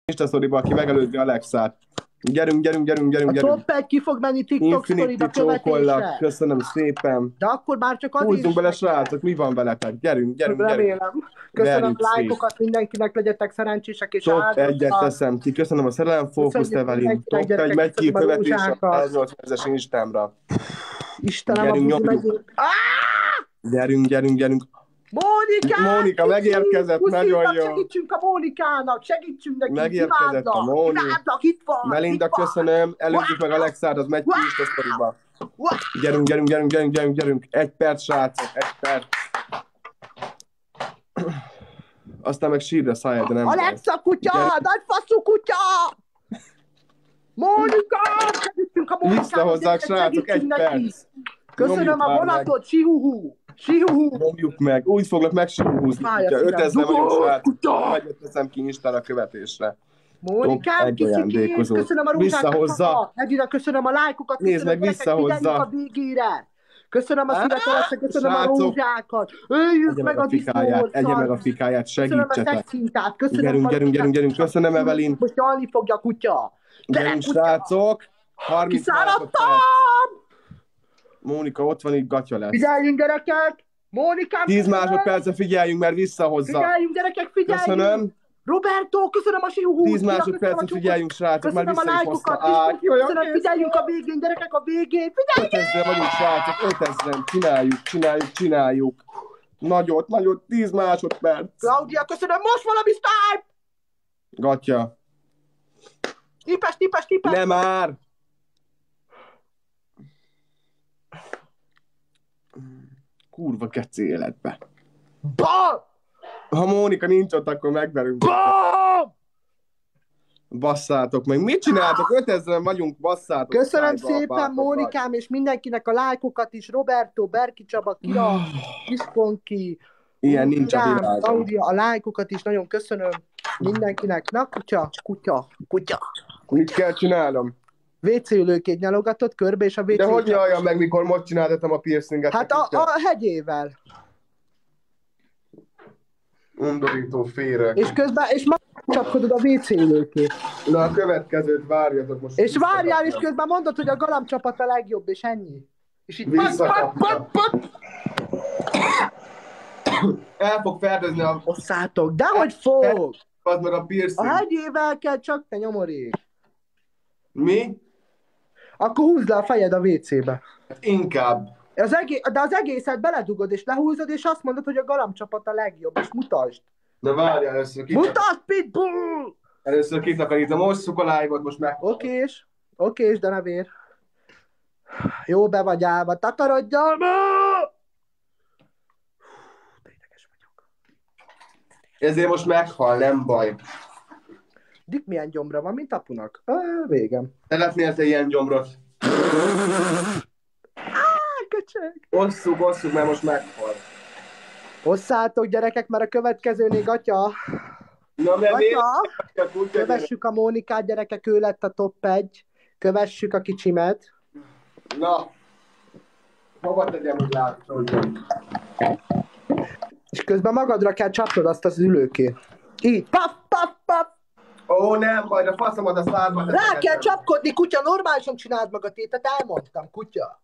Insta sztoriba, aki megelőzi Alexát. Gyerünk. A top 1 ki fog menni TikTok sztoriba követésre. Köszönöm szépen. De akkor már csak az húzzunk bele, srácok, mi van veletek? Gyerünk. Remélem. Köszönöm a lájkokat, mindenkinek legyetek szerencsések és top 1-et teszem ki. Köszönöm a szerelemfókuszt, Evelyn. Top 1 megy ki követésre a 180-es Instámra. Istenem, Gyerünk. Mónika megérkezett, nagyon jó. Segítsünk a Mónikának, segítsünk neki. Megérkezett a Móni. Itt van. Melinda, köszönöm. Előzzük meg Alexát, az megy ki Insta sztoriba. Gyerünk. 1 perc, srácok, 1 perc. Aztán meg sírra szállj, de nem. Alexa kutya, nagy faszú kutya! Mónika! Segítsünk a Mónikának. Visszahozzák, srácok, 1 perc. Köszönöm a vonatot, sihuhu. Nyomjuk meg, úgy foglak meg sihuhúzni. 5000 vagyunk, srácok. Egyet teszem ki Instára követésre. Mónikám, kicsikét, köszönöm a visszahozza. Köszönöm a lájkokat. Nézd meg, visszahozza. A végére. Köszönöm a születeleket, köszönöm a rózsákat. Öljük meg a diszkót. Egye meg a fikáját, segítsetek. Köszönöm a szexintát. Gyerünk. Köszönöm, Evelyn. Most nyalni fogja a kutya. Gyerünk, srácok. 30 kiszáradtam! Mónika, ott van, itt gatya lesz. Figyeljünk, gyerekek! Mónikám! 10 másodpercre figyeljünk, mert visszahozza. Figyeljünk, gyerekek, figyeljünk! Köszönöm. Roberto, köszönöm a sihuhút! 10 másodpercre figyeljünk, srácok, már vissza is hozta. Köszönöm, figyeljünk a végén, gyerekek, a végén! Figyeljünk! 5000 vagyunk, srácok, 5000. Csináljuk. Nagyot, 10 másodperc. Claudia, köszönöm, most valami Skype! Gatya. Tipes! Nem már! Kurva keci életbe. BAM! Ha Mónika nincs ott, akkor megverünk. BAM! Basszátok meg. Mit csináltok? 5000 vagyunk, basszátok. Köszönöm szépen Mónikám, és mindenkinek a lájkokat is. Roberto, Berki Csaba, Kira, Kisponki, ilyen nincs a világon. Claudia, a lájkokat is nagyon köszönöm mindenkinek. Na, kutya. Mit kell csinálnom? WC ülőkét nyalogatott körbe, és a WC... De hogy nyaljam meg, mikor most csináltatom a piercinget? Hát a hegyével. Undorító féreg. És közben, csapkodod a WC ülőkét. Na a következőt várjatok most. És várjál, és közben mondod, hogy a galamcsapat a legjobb, és ennyi. És itt pat. El fog ferdezni a... Osszátok, dehogy fog! Az meg a piercing. A hegyével kell csak, te nyomorék. Mi? Akkor húzd le a fejed a WC-be. Inkább. De az egészet beledugod, és lehúzod, és azt mondod, hogy a galamcsapat a legjobb, és mutasd. De várjál, először mutasd, Pitbull! Először kitakarítom, osszuk a live-ot, most meg... Okés, de ne vér. Jó, be vagy állva, takarodjál be! De ideges vagyok. Ezért most meghal, nem baj. Dick milyen gyomra van, mint apunak? Végem. Szeretnél te ilyen gyomrot? Köcsög. Osszuk, mert most meghal. Osszátok, gyerekek, mert a következőnél gatya. Na, Kövessük a Mónikát, gyerekek, ő lett a top 1. Kövessük a kicsimet. Na. Hova tegyem, hogy látszódjon? És közben magadra kell csapnod azt az ülőkét. Így. Paf. Ó, nem baj, a faszomat a szádba. Rá kell csapkodni, kutya, normálisan csináld meg a tétet, elmondtam, kutya.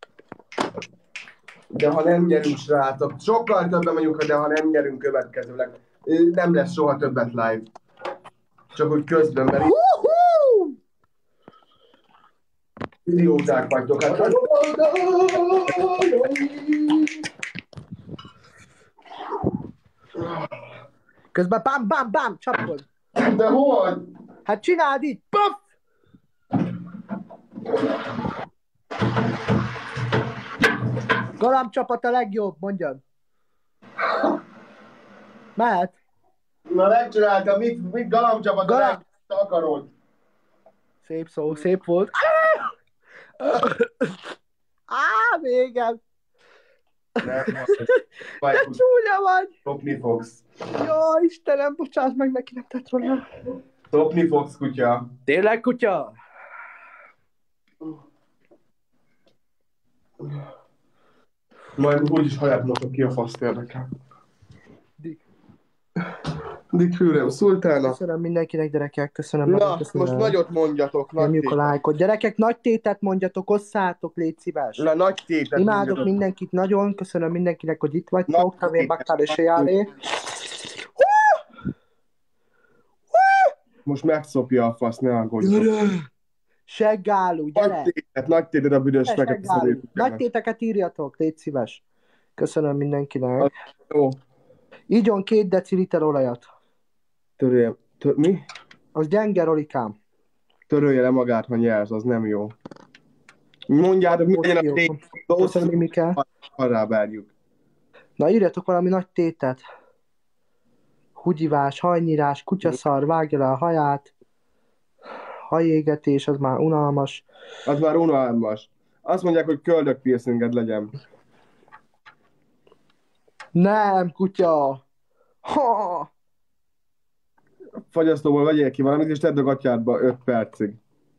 De ha nem nyerünk, srácok, sokkal többen vagyunk, de ha nem nyerünk következőleg, nem lesz soha többet live. Csak úgy közben, mert idióták vagytok. Hát. Közben bam, csapkod. De hol? Hát csináld így, puff! Galamcsapat a legjobb, mondjad. Mehet. Na megcsináltam, mit galamcsapat a legjobb akarod? Szép szó, szép volt. Végem. De csúnya vagy. Topni fogsz. Jó, Istenem, bocsáss meg, neki nem tett volna. Topni fogsz, kutya. Tényleg, kutya? Majd úgyis haját mosok ki a faszt érdekel. Dick Hürrem szultána. Köszönöm mindenkinek, gyerekek, köszönöm. Na, köszönöm. most nagyot mondjatok, nagy Nyomjuk a tétet. lájkot. Gyerekek, nagy tétet mondjatok, osszátok, légy szíves. Na, nagy tétet Imádok mondjatok. mindenkit nagyon, köszönöm mindenkinek, hogy itt vagytok. Nagy Tavér tétet. Bakkár és Járé. Most megszopja a fasz, ne aggódjatok. Seggáló, gyere! Nagy tétet a büdös fekete Seggáló. szemét. Nagy téteket írjatok, légy szíves. Köszönöm mindenkinek. Jó, Igyon 2 deciliter olajat. törölje. Mi? Az gyenge, Rolikám. Törölje le magát, ha nyersz, az nem jó. Mondjátok, mi legyen a tét, Köszönöm, Mimike. arra várjuk. Na, írjatok valami nagy tétet. Húgyivás, hajnyírás, kutyaszar, vágja le a haját. Hajégetés, az már unalmas. Az már unalmas. Azt mondják, hogy köldök piercinged legyen. Nem, kutya! Ha! Fagyasztóból vegyél ki valamit, és tedd a gatyádba 5 percig.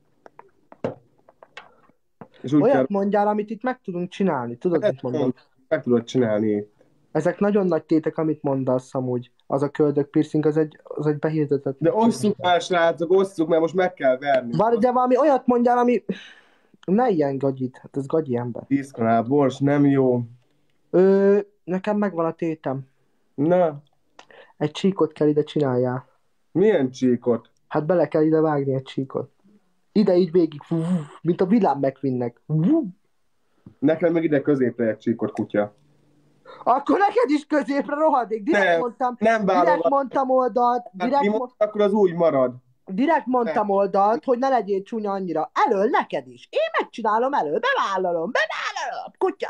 És úgy Olyat mondjál, amit itt meg tudunk csinálni. Tudod, mit mondom? meg tudod csinálni. Ezek nagyon nagy tétek, amit mondasz amúgy. Az a köldök piercing, az egy behirdetett. De osszuk már, srácok, osszuk, mert most meg kell verni. De valami olyat mondjál, ami... Ne ilyen gagyit, hát ez gagyi ember. 10 kanál bors, nem jó. Nekem megvan a tétem. Na, Egy csíkot kell ide csináljál. milyen csíkot? Hát bele kell ide vágni egy csíkot. Ide így végig, mint a Villám McQueennek. Nekem meg ide középre egy csíkot, kutya. Akkor neked is középre rohadék. Direkt mondtam oldalt. Akkor az úgy marad. Direkt mondtam oldalt, hogy ne legyél csúnya annyira. Elől neked is. Én megcsinálom elől. Bevállalom. Kutya.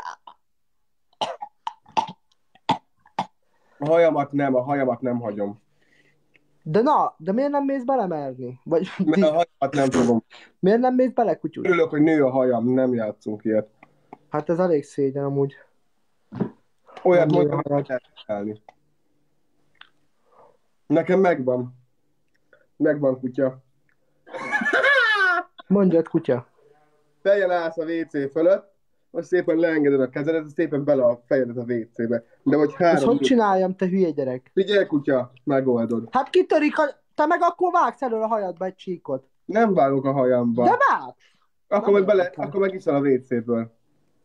A hajamat nem hagyom. De miért nem mész belemerni? Mert a hajamat nem fogom. Miért nem mész bele, kutyus? Örülök, hogy nő a hajam, nem játszunk ilyet. Hát ez elég szégyen amúgy. Olyat mondom, hogy kell csinálni. Nekem megvan. Megvan, kutya. Mondjad, kutya. Fejjel állsz a WC fölött, most szépen leengeded a kezedet, szépen bele a fejedet a WC-be. De hogy Ezt hogy csináljam, te hülye gyerek? Figyelj, kutya, megoldod. Hát kitörik, te meg akkor vágsz elől a hajadba egy csíkot. Nem vágok a hajamba. De vágsz! Akkor meg iszol a WC-ből.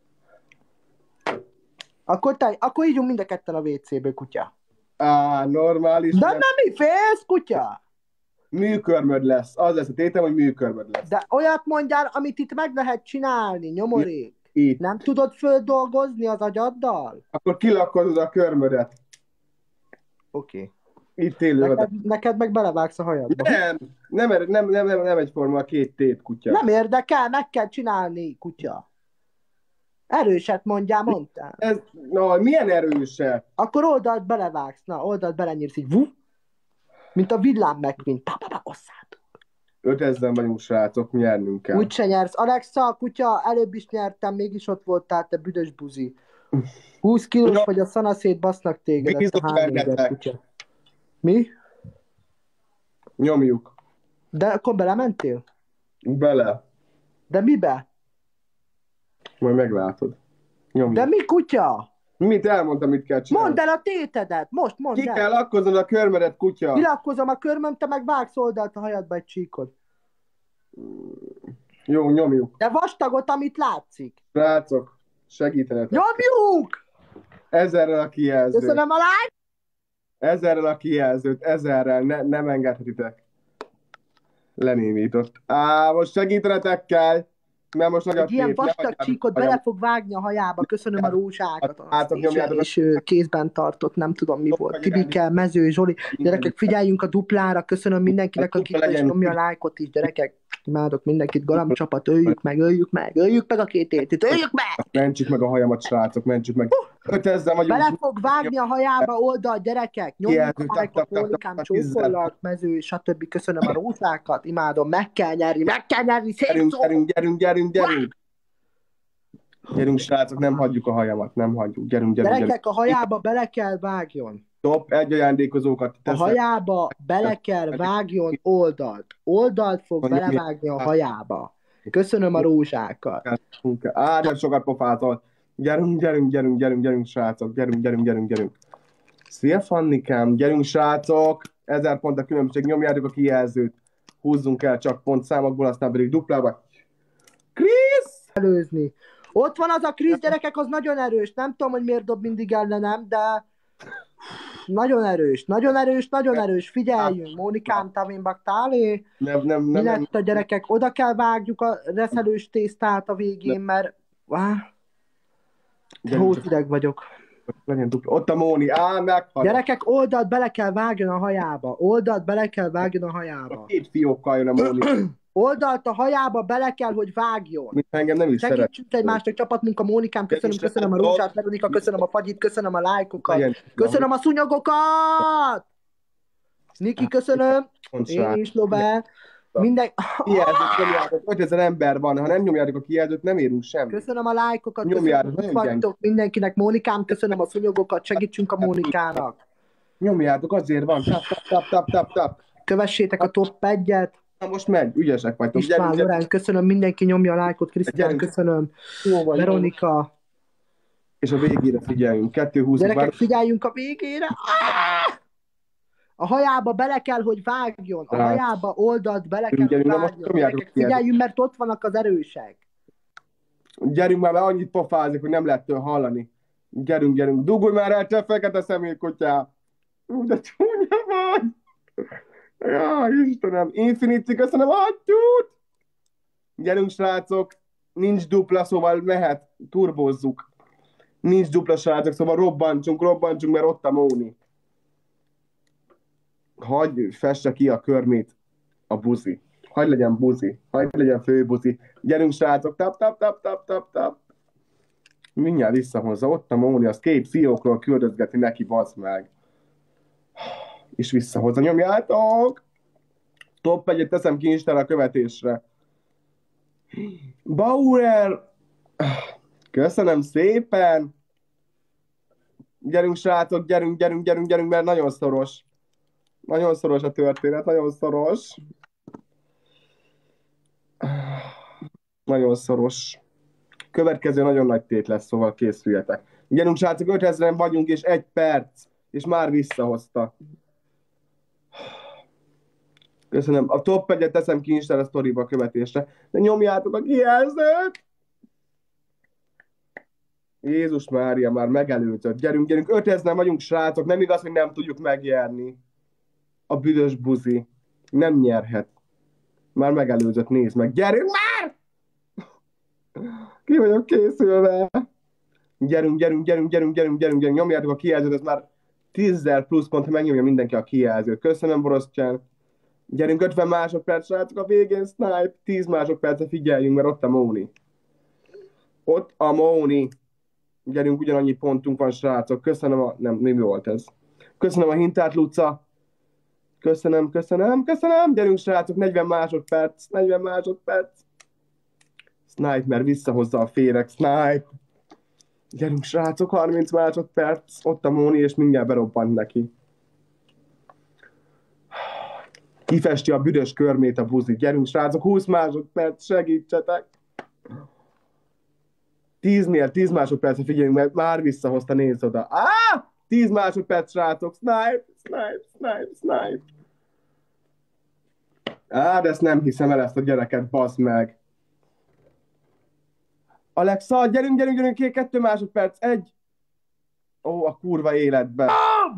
Akkor ígyunk mind a ketten a WC-ből, kutya. Normális. De nem mi félsz, kutya? Műkörmöd lesz. Az lesz a tétem, hogy műkörmöd lesz. De olyat mondjál, amit itt meg lehet csinálni, nyomorék. Itt. Nem tudod földolgozni az agyaddal? Akkor kilakkozod a körmödet. Oké. Itt élő. Neked meg belevágsz a hajadba. Nem egyforma a két tét, kutya. Nem érdekel, meg kell csinálni, kutya. Erőset mondtál. Milyen erőset? Akkor oldalt belevágsz, oldalt belenyírsz így, mint a Villám McQueen. Osszátok. 5000 vagyunk, srácok, nyernünk kell. Úgyse nyersz. Alexa, kutya, előbb is nyertem, mégis ott voltál, te büdös buzi. 20 kilós vagy, a szanaszét basznak téged, ezt a 3000 kutya. Mi? Nyomjuk. De akkor belementél? Bele. De mibe? Majd meglátod. Nyomjuk. De mi, kutya? Mit elmondtam, mit kell csinálni? Mondd el a tétedet, most mondd el. Ki kell lakkoznod a körmedet, kutya? Kilakkozom a körmöm, te meg vágsz oldalt a hajadba egy csíkot. Jó, nyomjuk. De vastagot, amit látszik. Srácok, segítenetek. Nyomjuk! 1000-rel a kijelzőt. Köszönöm a like! 1000-rel a kijelzőt, 1000-rel, nem engedhetitek. Lenémított. Most segítenetek kell, mert most nagy a egy ilyen tét, vastag csíkot bele fog vágni a hajába. Köszönöm a rózsákat. És kézben tartott, nem tudom mi volt. Tibike, Mező, Zsoli. Gyerekek, figyeljünk a duplára. Köszönöm mindenkinek, aki nyomja a lájkot is. Gyerekek, imádok mindenkit. Galambcsapat, öljük meg a két értét, öljük meg! Mentsük meg a hajamat, srácok, mentsük meg. 5000 vagyunk. Bele fog vágni a hajába oldal, gyerekek. Nyomjuk a lájkot, Pólikám, csókollak, Mező, stb. Köszönöm a rózsákat, imádom. Meg kell nyerni, szép szó! Gyerünk! Gyerünk, srácok, nem hagyjuk a hajamat, nem hagyjuk. Gyerünk. Gyerekek, a hajába bele kell vágjon. Top, egy ajándékozókat teszek. A hajába bele kell vágjon oldalt. Oldalt fog belevágni a hajába. Köszönöm a rózsákat. Nem sokat pofától. Gyerünk, srácok. Szia, Fannikám, gyerünk, srácok. 1000 pont a különbség, nyomjátok a kijelzőt. Húzzunk el csak pontszámokból, aztán pedig duplába. Krisz! Előzni. Ott van az a Krisz, gyerekek, az nagyon erős. Nem tudom, hogy miért dob mindig ellenem, de nagyon erős, nagyon erős, nagyon erős. Figyeljünk, Mónikám, Tavin Baktálé. Mi lett a gyerekek? Oda kell vágjuk a reszelős tésztát a végén, mert hótideg vagyok. Ott a Móni, meghal. Gyerekek, oldalt bele kell vágjon a hajába. Oldalt bele kell vágjon a hajába. 2 fiókkal jön a Móni. Oldalt a hajába bele kell, hogy vágjon. Engem nem is szeret. Segítsünk egymásnak, csapatmunka, Mónikám, köszönöm a rózsát, Veronika, köszönöm a fagyit, köszönöm a lájkokat, köszönöm a szunyogokat! Niki, köszönöm, én is, Lobe, minden... Kijelzőt, 5000 ember van, ha nem nyomjátok a kijelzőt, nem érünk semmit. Köszönöm a lájkokat, köszönöm, hogy vagytok mindenkinek, Mónikám, köszönöm a szunyogokat, segítsünk a Mónikának. Nyomjátok, azért van, tap. Kövessétek a top 1-et. Na most megy, ügyesek vagytok. István, Lorenz, köszönöm, mindenki nyomja a lájkot, Krisztián, köszönöm, Veronika. És a végére figyeljünk, 2-20. Gyerekek, figyeljünk a végére. A hajába bele kell, hogy vágjon. A hajába oldalt bele kell, hogy vágjon. Gyerekek, figyeljünk, mert ott vannak az erősek. Gyerünk már, mert annyit pofázik, hogy nem lehet hallani. Gyerünk. Dugulj már el, te fekete személykutya. De csúnya vagy. Ja, Istenem, Infinity, köszönöm a hattyút! Gyerünk, srácok, nincs dupla, szóval mehet, turbózzuk. Nincs dupla, srácok, szóval robbantsunk, mert ott a Móni. Hagyj fesse ki a körmét a buzi. Hagyj legyen buzi, hagyj legyen főbuzi. Gyerünk, srácok, tap. Mindjárt visszahozza, ott a Móni, az 2 fiókról küldözgeti neki, bazd meg. És visszahozza, nyomjátok! Top 1-et teszem kincstára a követésre. Bauer! Köszönöm szépen! Gyerünk, srácok, gyerünk, mert nagyon szoros. Nagyon szoros a történet, nagyon szoros. Nagyon szoros. Következő nagyon nagy tét lesz, szóval készüljetek. Gyerünk, srácok, 5000-en vagyunk, és 1 perc. És már visszahozta. Köszönöm. A top 1-et teszem ki Insta a sztoriba a követésre. De nyomjátok a kijelzőt! Jézus Mária, már megelőzött. Gyerünk, 5000-en vagyunk, srácok. Nem igaz, hogy nem tudjuk megnyerni. A büdös buzi. Nem nyerhet. Már megelőzött, nézd meg. Gyerünk már! Ki vagyok készülve? Gyerünk. Nyomjátok a kijelzőt, ez már 10.000 plusz pont, ha megnyomja mindenki a kijelzőt. Köszönöm, Boroszcsán. Gyerünk, 50 másodperc, srácok, a végén snipe. 10 másodpercre figyeljünk, mert ott a Móni. Ott a Móni. Gyerünk, ugyanannyi pontunk van, srácok. Köszönöm a... Nem, mi volt ez? Köszönöm a hintát, Luca. Köszönöm. Gyerünk, srácok, 40 másodperc. Snipe, mert visszahozza a féreg. Snipe. Gyerünk, srácok, 30 másodperc. Ott a Móni, és mindjárt berobbant neki. Kifesti a büdös körmét a buzi. Gyerünk, srácok, 20 másodperc, segítsetek. 10 másodpercre figyeljünk, mert már visszahozta, nézz oda. 10 másodperc, srácok. Snipe. De ezt nem hiszem el, ezt a gyereket, baszd meg. Alexa, gyerünk, 2 másodperc, 1. Ó, a kurva életbe.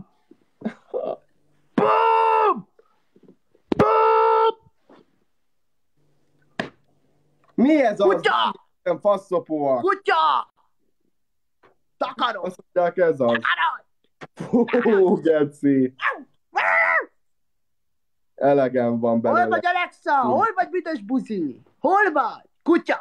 Mi ez az? Kutya! Faszopóak. Kutya! Takarod! Azt mondják, ez az. Takarod! Fú, geci. Elegem van belőle. Hol vagy, Alexa? Hol vagy, büdös buzi? Hol vagy? Kutya!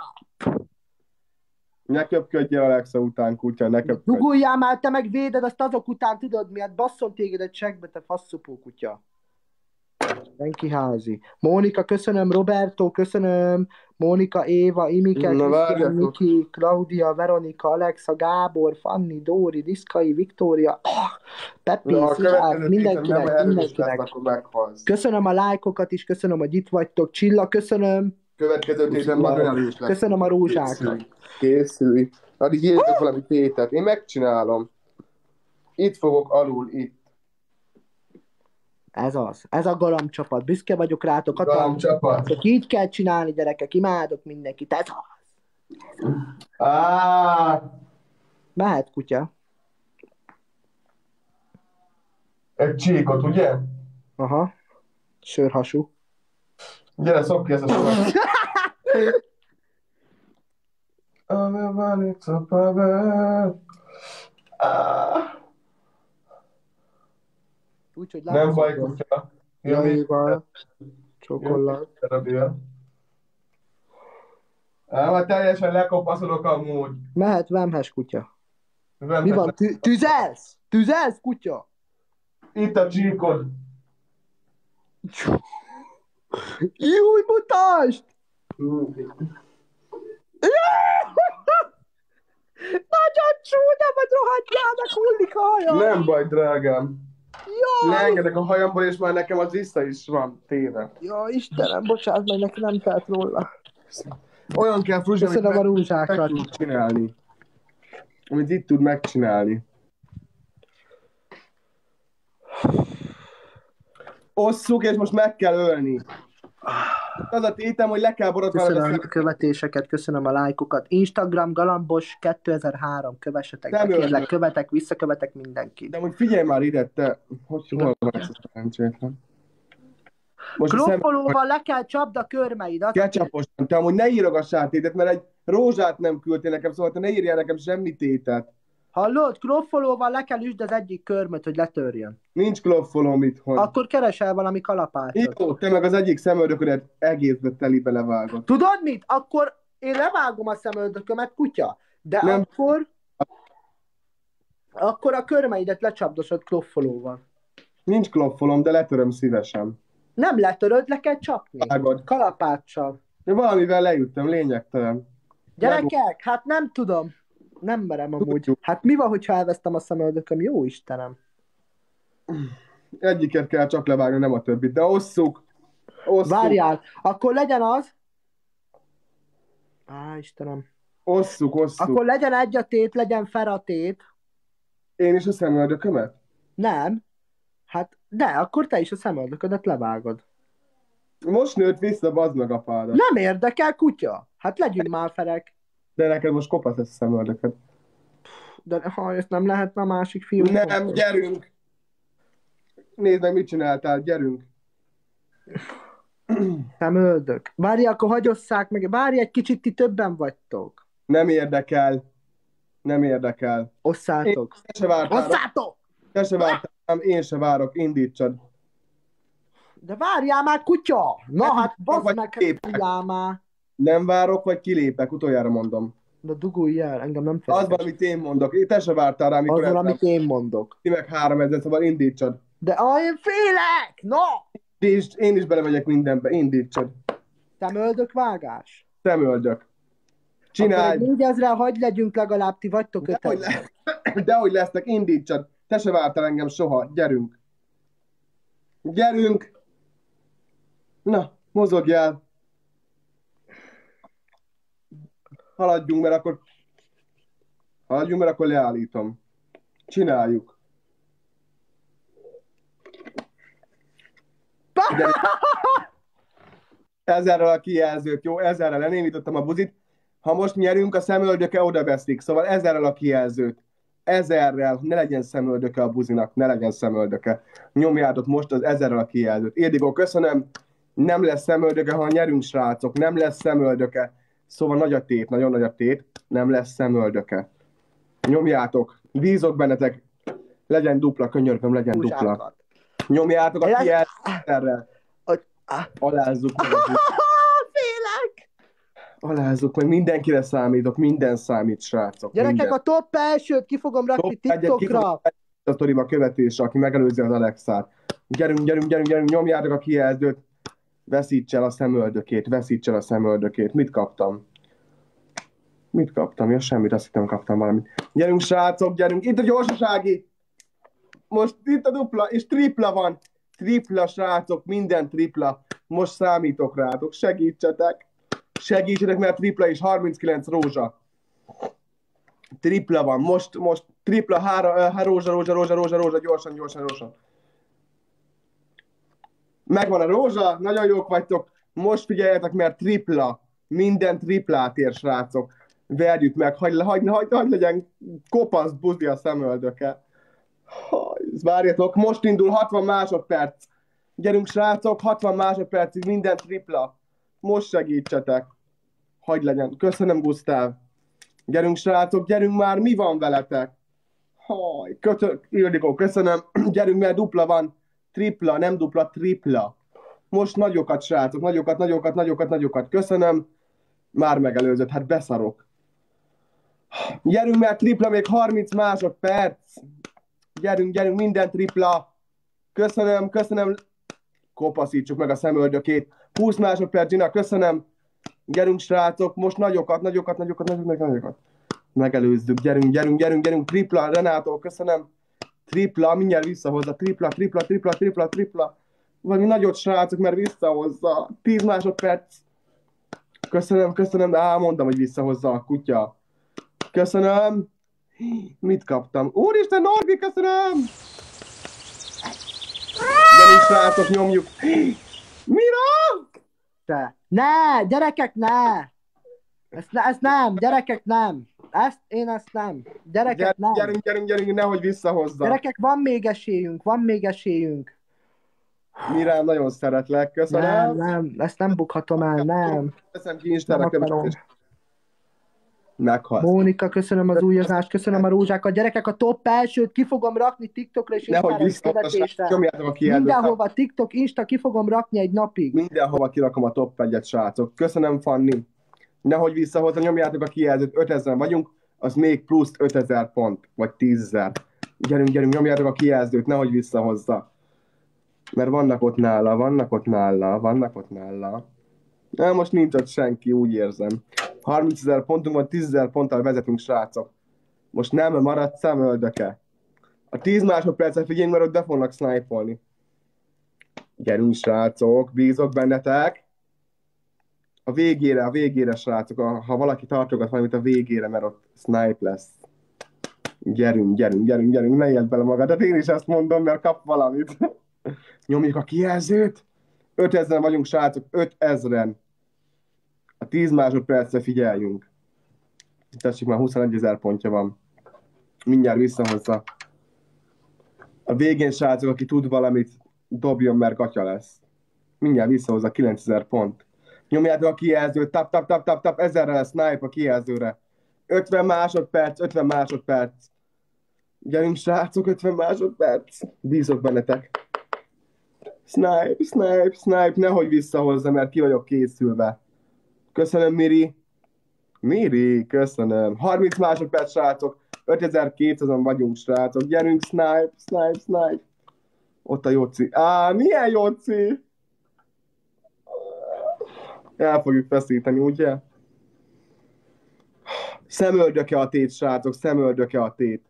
Ne köpködjél Alexa után, kutya, ne köpködj. Duguljál már, te meg véded azt azok után, tudod miért? Basszom téged egy csekkbe, te faszopó kutya. Senki házi. Mónika, köszönöm, Roberto, köszönöm, Mónika, Éva, Imike, Krisztián, Miki, Claudia, Veronika, Alexa, Gábor, Fanni, Dóri, Diszkai, Viktória, Peppi, Szilárd, mindenkinek. Köszönöm a lájkokat is, köszönöm, hogy itt vagytok. Csilla, köszönöm. Következő téten nagyon erős lesz. Köszönöm a rózsákat. Készülj. Addig írtok valami tétet. Én megcsinálom. Itt fogok alul, itt. Ez az. Ez a galambcsapat. Büszke vagyok rátok. Galambcsapat. Így kell csinálni, gyerekek. Imádok mindenkit. Ez az. Mehet kutya. Egy csíkot, ugye? Aha. Sörhasú. Gyere, szok ki ezt a sokat. Úgyhogy nem baj, kutya. Jaival. Csokollat. Már teljesen lekopaszolok amúgy. Mehet vemhes kutya. Mi van? Tüzelsz? Tüzelsz, kutya? Itt a csíkod. Júj, mutasd! Nagyon csúnya vagy, rohadjának, hullik a hajam! Nem baj, drágám. Jaj! Leengedek a hajamból, és már nekem az vissza is van téve. Ja, Istenem, bocsánat, meg neki nem telt róla. Olyan kell fruzsi, amit Köszönöm a rúzsákat. meg tud csinálni. Amit itt tud megcsinálni. Osszuk, és most meg kell ölni. Az a tétem, hogy le kell borotválni. Köszönöm a követéseket, köszönöm a lájkokat. Instagram galambos 2003, kövessetek, kérlek, követek, visszakövetek mindenkit. De most figyelj már ide, te, hogy hol van ez a szerencsétlen? Klopfolóval le kell csapd a körmeidet. Ketchuposan, te amúgy ne írogassál tétet, mert egy rózsát nem küldtél nekem, szóval te ne írjál nekem semmi tétet. Hallod? Klopfolóval le kell üsd az egyik körmöt, hogy letörjön. Nincs klopfolóm itthon. Akkor keresel valami kalapácsot. Jó, te meg az egyik szemöldöködet egészbe telibe levágod. Tudod mit? Akkor én levágom a szemöldökömet, kutya. De nem. Akkor a körmeidet lecsapdosod klopfolóval. Nincs klopfolóm, de letöröm szívesen. Nem letöröd, le kell csapni. Vágod. Kalapáccsal. Én valamivel leüttem, lényegtelen. Gyerekek, hát nem tudom. Nem merem amúgy. Hát mi van, hogyha elvesztem a szemöldököm? Jó Istenem. Egyiket kell csak levágni, nem a többit. De osszuk. Várjál, akkor legyen az. Istenem. Osszuk. Akkor legyen egy a tét, legyen fel a tét. Én is a szemöldökömet? Nem. Hát, de akkor te is a szemöldöködet levágod. Most nőtt vissza, bazd meg apádat. Nem érdekel, kutya. Hát legyünk már ferek. De neked most kopasz lesz a szemöldököd. De ha ezt nem lehetne a másik fiú. Nem, gyerünk! Nézd meg, mit csináltál, gyerünk! Szemöldök. Várj, akkor hagyosszák meg. Várj, egy kicsit, ti többen vagytok. Nem érdekel. Nem érdekel. Osszátok. Te se vártál. Osszátok! Te se vártál, én se várok, indítsad. De várjál már, kutya! Na hát, bazd meg, várjál már. Nem várok, vagy kilépek, utoljára mondom. De dugulj el, engem nem félek. Az van, amit én mondok. Te se vártál rá, mikor az van, amit én mondok. Ti meg 3000, szóval indítsad. De én félek! No! Én is belemegyek mindenbe, indítsad. Szemöldök vágás? Szemöldök. Csinálj! Akkor 4000-re hagy legyünk legalább, ti vagytok öten. Dehogy lesznek, indítsad. Te se vártál engem soha. Gyerünk. Gyerünk! Na, mozogjál. Haladjunk, mert akkor leállítom. Csináljuk. De... 1000-rel a kijelzőt, jó? 1000-rel lenémítottam a buzit. Ha most nyerünk, a szemöldöke oda veszik. Szóval 1000-rel a kijelzőt. 1000-rel, ne legyen szemöldöke a buzinak, ne legyen szemöldöke. Nyomjátok most az 1000-rel a kijelzőt. Érdigó, köszönöm. Nem lesz szemöldöke, ha nyerünk, srácok. Nem lesz szemöldöke. Szóval nagy a tét, nagyon nagy a tét. Nem lesz szemöldöke. Nyomjátok. Bízok bennetek. Legyen dupla, könyörgöm, legyen dupla. Nyomjátok a kijelzőt. Alázzuk meg. Félek! Alázzuk meg, mindenkire számítok, minden számít, srácok. Gyerekek, minden. a top elsőt ki fogom rakni TikTokra. A sztoriba követésre, aki megelőzi az Alexát. Gyerünk, nyomjátok a kijelzőt. Veszíts el a szemöldökét. Mit kaptam? Ja, semmit, azt hittem, kaptam valamit. Gyerünk, srácok, gyerünk. Itt a gyorsasági. Most itt a dupla, és tripla van. Tripla, srácok, minden tripla. Most számítok rátok. Segítsetek, mert tripla is 39 rózsa. Tripla van. Most tripla, rózsa, gyorsan, rózsa. Megvan a rózsa, nagyon jók vagytok. Most figyeljetek, mert tripla. Minden triplát ér, srácok. Verjük meg, hagy legyen kopasz buzdi a szemöldöke. Várjatok, most indul 60 másodperc. Gyerünk, srácok, 60 másodpercig minden tripla. Most segítsetek. Hagy legyen. Köszönöm, Gusztáv. Gyerünk, srácok, gyerünk már, mi van veletek? Ildikó, köszönöm. Gyerünk, mert dupla van. Tripla, nem dupla, tripla. Most nagyokat, srácok, nagyokat. Köszönöm. Már megelőzött, hát beszarok. Gyerünk, mert tripla, még 30 másodperc. Gyerünk, minden tripla. Köszönöm. Kopaszítsuk meg a szemöldökét. 20 másodperc, Gina, köszönöm. Gyerünk, srácok, most nagyokat. Megelőzzük, gyerünk. Tripla, Renátó, köszönöm. Tripla, mindjárt visszahozza. Tripla. Valami nagyot, srácok, mert visszahozza. 10 másodperc. Köszönöm. Mondtam, hogy visszahozza a kutya. Köszönöm. Mit kaptam? Úristen, Norbi, köszönöm! Gyerünk, srácok, nyomjuk. Mira? Ne, gyerekek, ne! Ezt nem, gyerekek, nem. Ezt nem. Gyerekek, nem. Gyerünk, nehogy visszahozza. Gyerekek, van még esélyünk. Mirám, nagyon szeretlek, köszönöm. Nem, ezt nem bukhatom el, nem. Köszönöm ki Istenre, meghalsz. Mónika, köszönöm az újazást, köszönöm a rózsákat. Gyerekek, a top elsőt ki fogom rakni TikTokra és Instagramra. Mindenhova, TikTok, Insta, ki fogom rakni egy napig. Mindenhova kirakom a top 1-et, srácok. Köszönöm, Fanni. Nehogy visszahozza, nyomjátok a kijelzőt, 5000 vagyunk, az még plusz 5000 pont, vagy 10 000. Gyerünk, nyomjátok a kijelzőt, nehogy visszahozza. Mert vannak ott nála. Na, most nincs ott senki, úgy érzem. 30 000 pontunk van, 10 000 ponttal vezetünk, srácok. Most nem maradt szemöldöke. A 10 másodpercet figyeljünk, mert ott be fognak snipe-olni. Gyerünk, srácok, bízok bennetek. A végére, srácok, ha valaki tartogat valamit a végére, mert ott snipe lesz. Gyerünk, ne éld bele magad. Hát én is ezt mondom, mert kap valamit. Nyomjuk a kijelzőt. 5000 vagyunk, srácok, 5000-en. A 10 másodpercre figyeljünk. Tessék, már 21 000 pontja van. Mindjárt visszahozza. A végén, srácok, aki tud valamit, dobjon, mert gatya lesz. Mindjárt visszahozza 9000 pont. Nyomjátok a kijelzőt, tap, 1000-re snipe a kijelzőre. 50 másodperc. Gyerünk, srácok, 50 másodperc. Bízok bennetek. Snipe, nehogy visszahozza, mert ki vagyok készülve. Köszönöm, Miri, köszönöm. 30 másodperc, srácok. 5200-an vagyunk, srácok. Gyerünk, snipe. Ott a Jóci. Milyen Jóci? El fogjuk feszíteni, ugye? Szemöldöke a tét, srácok, szemöldöke a tét.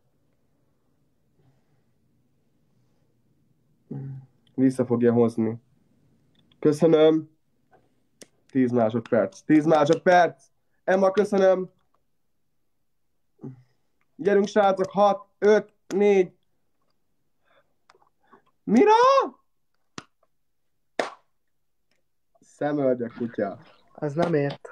Vissza fogja hozni. Köszönöm. 10 másodperc. Emma, köszönöm. Gyerünk, srácok, 6, 5, 4. Mira? Szemöldök, kutya. Ez nem ért.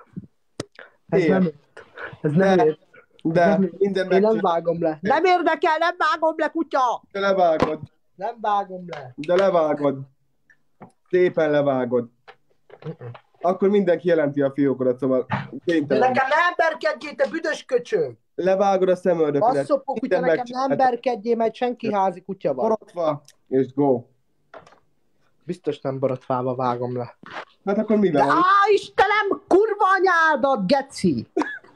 De minden én nem vágom le. Nem érdekel, nem vágom le, kutya! De levágod. Nem vágom le. De levágod. Szépen levágod. Akkor mindenki jelenti a fiókodat, szóval de nekem ne emberkedjél, te büdös köcsög! Levágod a szemöldöködet. Basszopó kutya, nekem ne emberkedjél, mert senki házi kutya van. Borotva, és go. Biztos nem borotvába vágom le. Hát akkor mi van? Istenem, kurva anyádat, geci!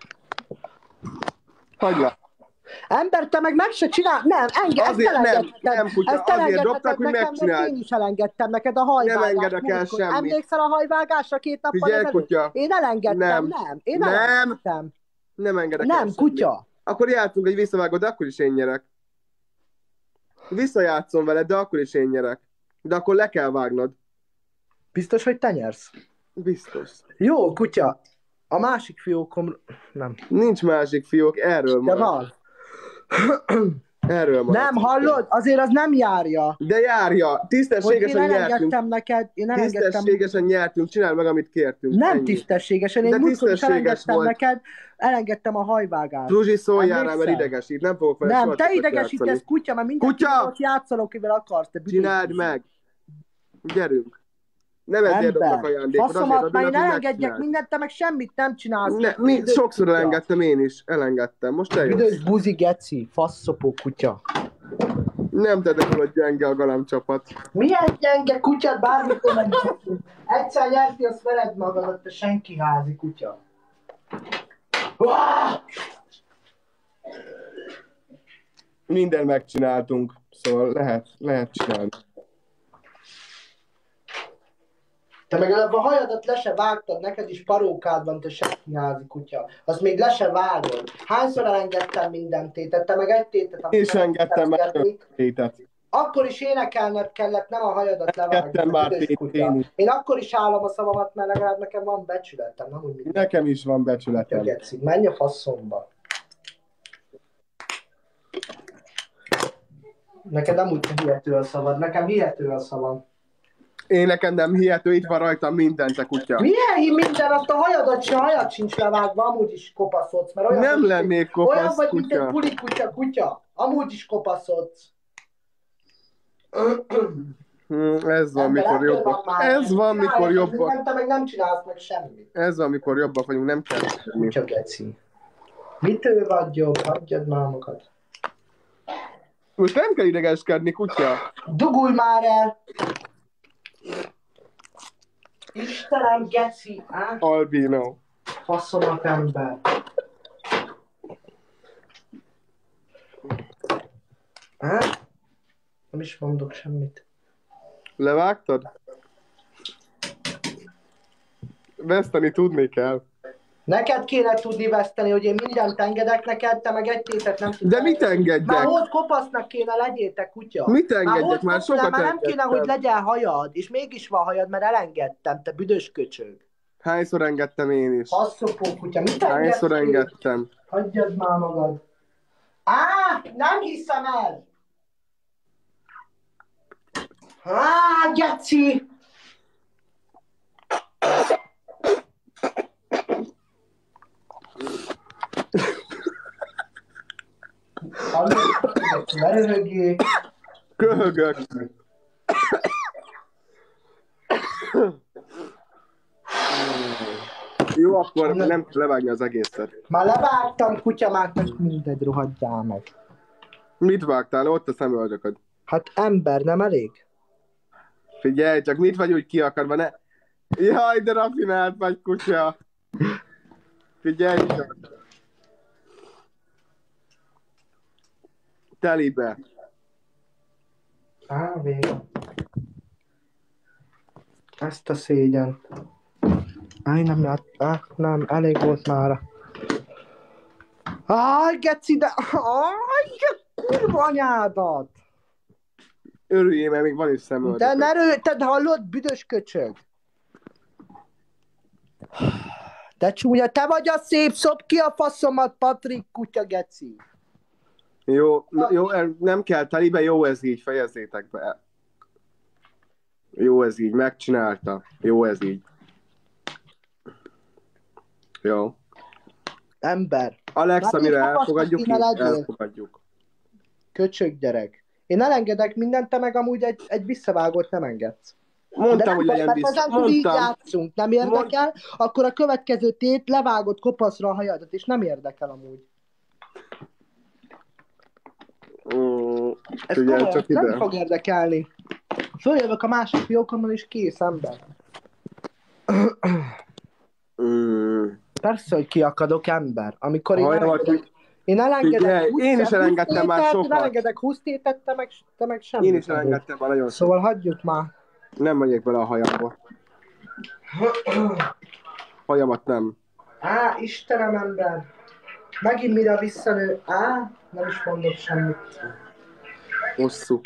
Hagylak. Ember, te meg meg se csinál... Nem, azért nem, kutya, azért dobtak, hogy megcsináld. Én is elengedtem neked a hajvágást. Nem engedek el semmit. Emlékszel a hajvágásra 2 nappal ezelőtt? Kutya. Én elengedtem, nem. Én elengedtem. Nem engedek el semmit. Kutya. Akkor játszunk egy visszavágót, de akkor is én nyerek. Visszajátszom veled, de akkor is én nyerek. De akkor le kell vágnod. Biztos, hogy te nyersz? Biztos. Jó, kutya. A másik fiókom... Nem. Nincs másik fiók, erről de van. Erről nem, hallod? Azért az nem járja. De járja. Tisztességesen nyertünk. Én elengedtem. Tisztességesen nyertünk. Csináld meg, amit kértünk. Nem ennyi. Tisztességesen. Én múltkor is elengedtem volt. Neked. Elengedtem a hajvágást. Zsuzsi, szóljál rá, mert idegesít. Nem fogok vele nem, te idegesítesz, kutya, mert mindenki ott játszol, akivel akarsz. Csináld meg. Gyerünk. Nem ezért dobnak ajándékot. Faszomat, már én elengedjek mindent, te meg semmit nem csinálsz. Sokszor elengedtem én is. Elengedtem. Most eljössz. Üdös buzi geci, faszopó kutya. Nem tedek, hogy gyenge a galamcsapat. Milyen gyenge kutyát, bármikor megnyertünk. Egyszer nyerti, azt veled magadat, te senki házi kutya. Minden megcsináltunk, szóval lehet csinálni. Te meg a hajadat le se vágtad, neked is parókád van, te senki házi kutya. Azt még le se vágod. Hányszor elengedtem minden tétet, te meg egy tétet. Én is engedtem már tétet. Akkor is énekelned kellett, nem a hajadat levágni. Én akkor is állom a szavamat, mert legalább nekem van becsületem. Nem úgy, nekem is van becsületem. Menj a faszomba. Neked nem úgy hihető a szavad, nekem hihető a szavam. Én nekem nem hihető, itt van rajtam minden, te kutya. Milyen minden? Azt a hajad sincs levágva, amúgy is kopaszodsz. Mert olyan nem lennék kopasz olyan vagy, kutya. Mint egy puli kutya. Amúgy is kopaszodsz. Ez van, mikor jobbak. Ez van, mikor jobbak. Te meg nem csinálsz meg semmit. Ez van, mikor jobbak vagyunk, nem kell semmi. Csak geci. Mitől vagy jobb? Hagyjad már magad. Most nem kell idegeskedni, kutya. Dugulj már el! Istenem, geci! Albino. Faszomat ember. Nem is mondok semmit. Levágtad? Veszteni tudni kell. Neked kéne tudni veszteni, hogy én mindent engedek neked, te meg egy tétet nem tudsz. De mit engedjek? Már ott kopasznak kéne, legyétek, kutya. Mit engedjek? Már sokat engedtem. Nem kéne, hogy legyen hajad, és mégis van hajad, mert elengedtem, te büdös köcsög. Hányszor engedtem én is? Faszopó kutya, mit hányszor engedtem? Hagyjad már magad. Nem hiszem el! Geci! Ne röhögjél! Köhögök! Jó, akkor nem kell levágni az egészet. Már levágtam, kutya, már mindegy, rohadjál meg. Mit vágtál? Ott a szemöldököd. Hát ember, nem elég? Figyelj, csak mit vagy úgy kiakadva, ne? Jaj, de rafinált vagy, kutya! Figyelj csak! Telibe! Vége. Ezt a szégyen. Nem, elég volt mára. Geci, de... kurva anyádat! Örüljél, mert még van is szemöldököd. De ne rőted, hallod, büdös köcsög? Te csúnya, te vagy a szép, szop ki a faszomat, Patrik, kutya, geci. Jó, nem kell telibe, jó ez így, fejezzétek be. Jó ez így, megcsinálta. Jó ez így. Jó. Ember. Alex, amire elfogadjuk, elfogadjuk. Köcsög gyerek. Én elengedek mindent, te meg amúgy egy visszavágót nem engedsz. Mondtam, hogy legyen vissza. Mondtam. Így játszunk, nem érdekel, akkor a következő tét levágod kopaszra a hajadat, és nem érdekel amúgy. Ez komolyan, csak nem fog érdekelni. Följövök a másik fiókommal, és kész, ember. Persze, hogy kiakadok, ember. Amikor én elengedek 20 én is elengedtem már sokat. Én elengedek 20 tétet, te meg semmit. Én is elengedtem már nagyon sokat. Szóval hagyjuk már. Nem megyek bele a hajamba. Hajamat nem. Istenem, ember. Megint mire visszanő. Nem is mondok semmit. Hosszú.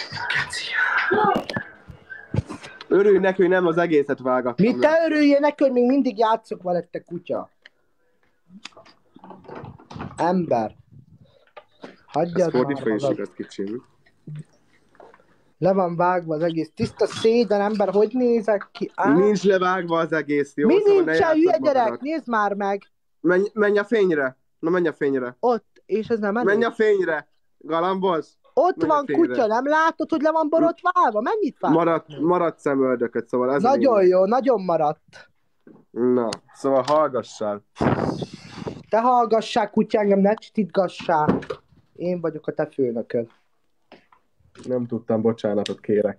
Örülj neki, hogy nem az egészet vágattam. Mit te örüljél neki, hogy még mindig játszok veled, te kutya? Ember. Hagyjad már fordítva magad. is kicsim. Le van vágva az egész. Tiszta széden, ember, hogy nézek ki? Nincs levágva az egész, jó? Mi Szóval nincs, hülye gyerek? Nézd már meg! Menj a fényre! Na menj a fényre! Ott, és ez nem elég. Menj a fényre! Galambos! Ott van kutya, nem látod, hogy le van borotválva? Mennyit vár? Maradt szemöldököt, szóval ez nagyon jó, nagyon maradt. Na, szóval hallgassál. Te hallgassál, kutya, engem ne csitgassál. Én vagyok a te főnököd. Nem tudtam, bocsánatot kérek.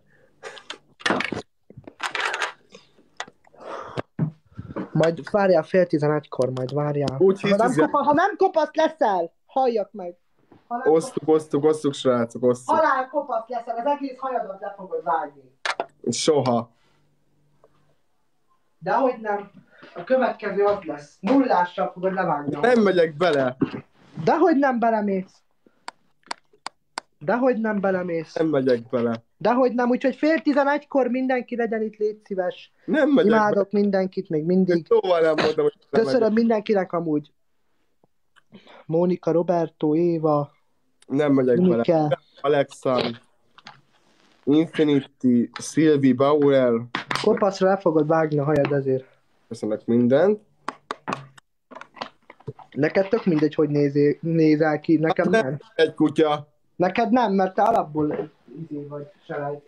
Majd várjál 10:30-kor, majd várjál. Ha nem kopasz leszel, halljak meg. Osztuk, srácok, osztuk. Halál kopasz leszel, az egész hajadat le fogod vágni. Soha. Dehogy nem. A következő az lesz. Nullással fogod levágni. Nem megyek bele. Dehogy nem belemész. Dehogy nem belemész. Nem megyek bele. Dehogy nem, úgyhogy 10:30-kor mindenki legyen itt, légy szíves. Nem megyek Imádok bele. Mindenkit még mindig. Szóval nem mondom, hogy nem köszönöm megyek. Mindenkinek amúgy. Mónika, Roberto, Éva. Nem megyek Mike. bele. Alexa. Infinity, Sylvie, Bauer. Kopaszra le fogod vágni a hajad ezért. Köszönök mindent. Neked tök mindegy, hogy nézel ki, nekem nem. Egy kutya. Neked nem, mert te alapból izé vagy, selejt.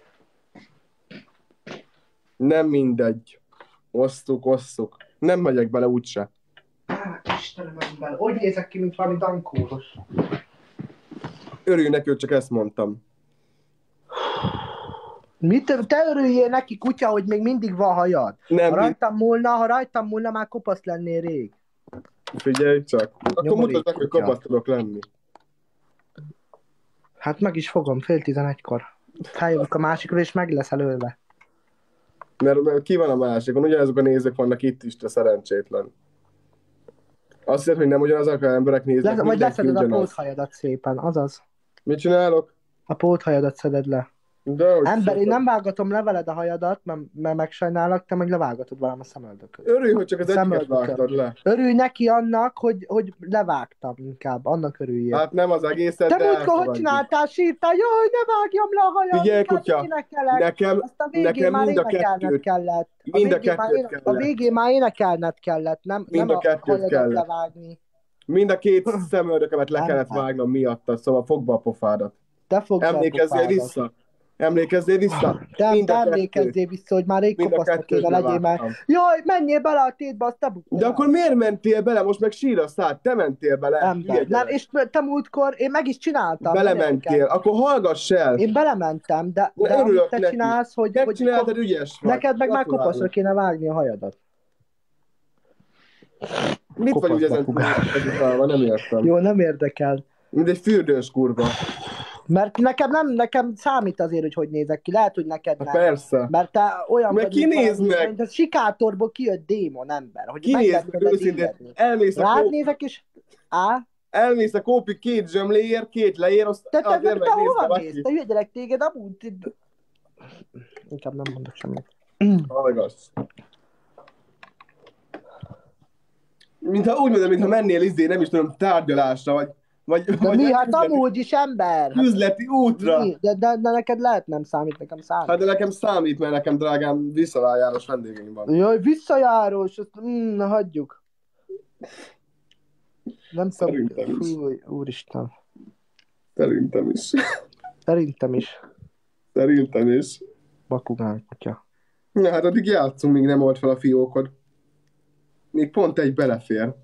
Nem mindegy. Osztuk. Nem megyek bele úgyse. Istenem, ember, hogy nézek ki, mint valami dankóros. Örülj neki, hogy csak ezt mondtam. Te örüljél neki, kutya, hogy még mindig van hajad. Nem, ha rajtam múlna, már kopasz lennél rég. Figyelj csak. Akkor mutasd meg, hogy kopasz tudok lenni. Hát meg is fogom, 10:30-kor. Feljövök a másikról, és meg lesz előve. Mert ki van a másikon? Ugyanazok a nézők vannak itt is, te szerencsétlen. Azt hiszed, hogy nem ugyanazok az emberek néznek. Vagy leszeded a póthajadat szépen, azaz. Mit csinálok? A póthajadat szeded le. Ember, én nem vágatom le veled a hajadat, mert megsajnálok, te meg levágatod velem a szemöldököt. Örülj, hogy csak az egyiket vágtad le. Örülj neki annak, hogy levágtam inkább, annak örüljél. Hát nem az egészet, te múltkor hogy csináltál, sírtál, jaj, ne vágjam le a hajad. Figyelj, kutya, nekem mind a kettőt kellett. A végén már énekelned kellett, nem a hajadat levágni. Mind a két szemöldökömet le kellett vágnom miattad, szóval fogd be a pofádat. Te fogd Emlékezzél vissza. Emlékezzél vissza? Te emlékezzél vissza, hogy már rég kopasznak kéne legyél már. Jaj, menjél bele a tétbe, azt te buktál. De akkor miért mentél bele? Most meg sírasz át, te mentél bele. Nem, és te múltkor, én meg is csináltam. Belementél, akkor hallgass el. Én belementem, de amit te csinálsz, hogy... Megcsináltad, ügyes vagy. Neked meg már kopaszra kéne vágni a hajadat. Mit vagy úgy ezen túl? Nem értem. Jó, nem érdekel. Mint egy fürdős kurva. Mert nekem számít azért, hogy nézek ki. Lehet, hogy neked nem. Persze. Mert te olyan vagy, mint a sikátorból kijött démon ember. Hogy kinézd meg őszintén. Rád nézek is. Elmész a kópi 2 zsömléért, 2 leér, azt te hova mész? Te hülye gyerek, téged amúgy... Inkább nem mondok semmit. Hallgass. Úgy mondom, mintha mennél nem is tudom, tárgyalásra, vagy mi? Hát amúgy is ember. Üzleti útra. De neked lehet nem számít, nekem számít. Hát de nekem számít, mert nekem drágám visszajárós vendégeim van. Jaj, visszajárós, hagyjuk. Nem Szerintem is. Fúj, úristen. Szerintem is. Szerintem is. Bakugán kutya. Na hát addig játszunk, míg nem old fel a fiókod. Még pont egy belefér.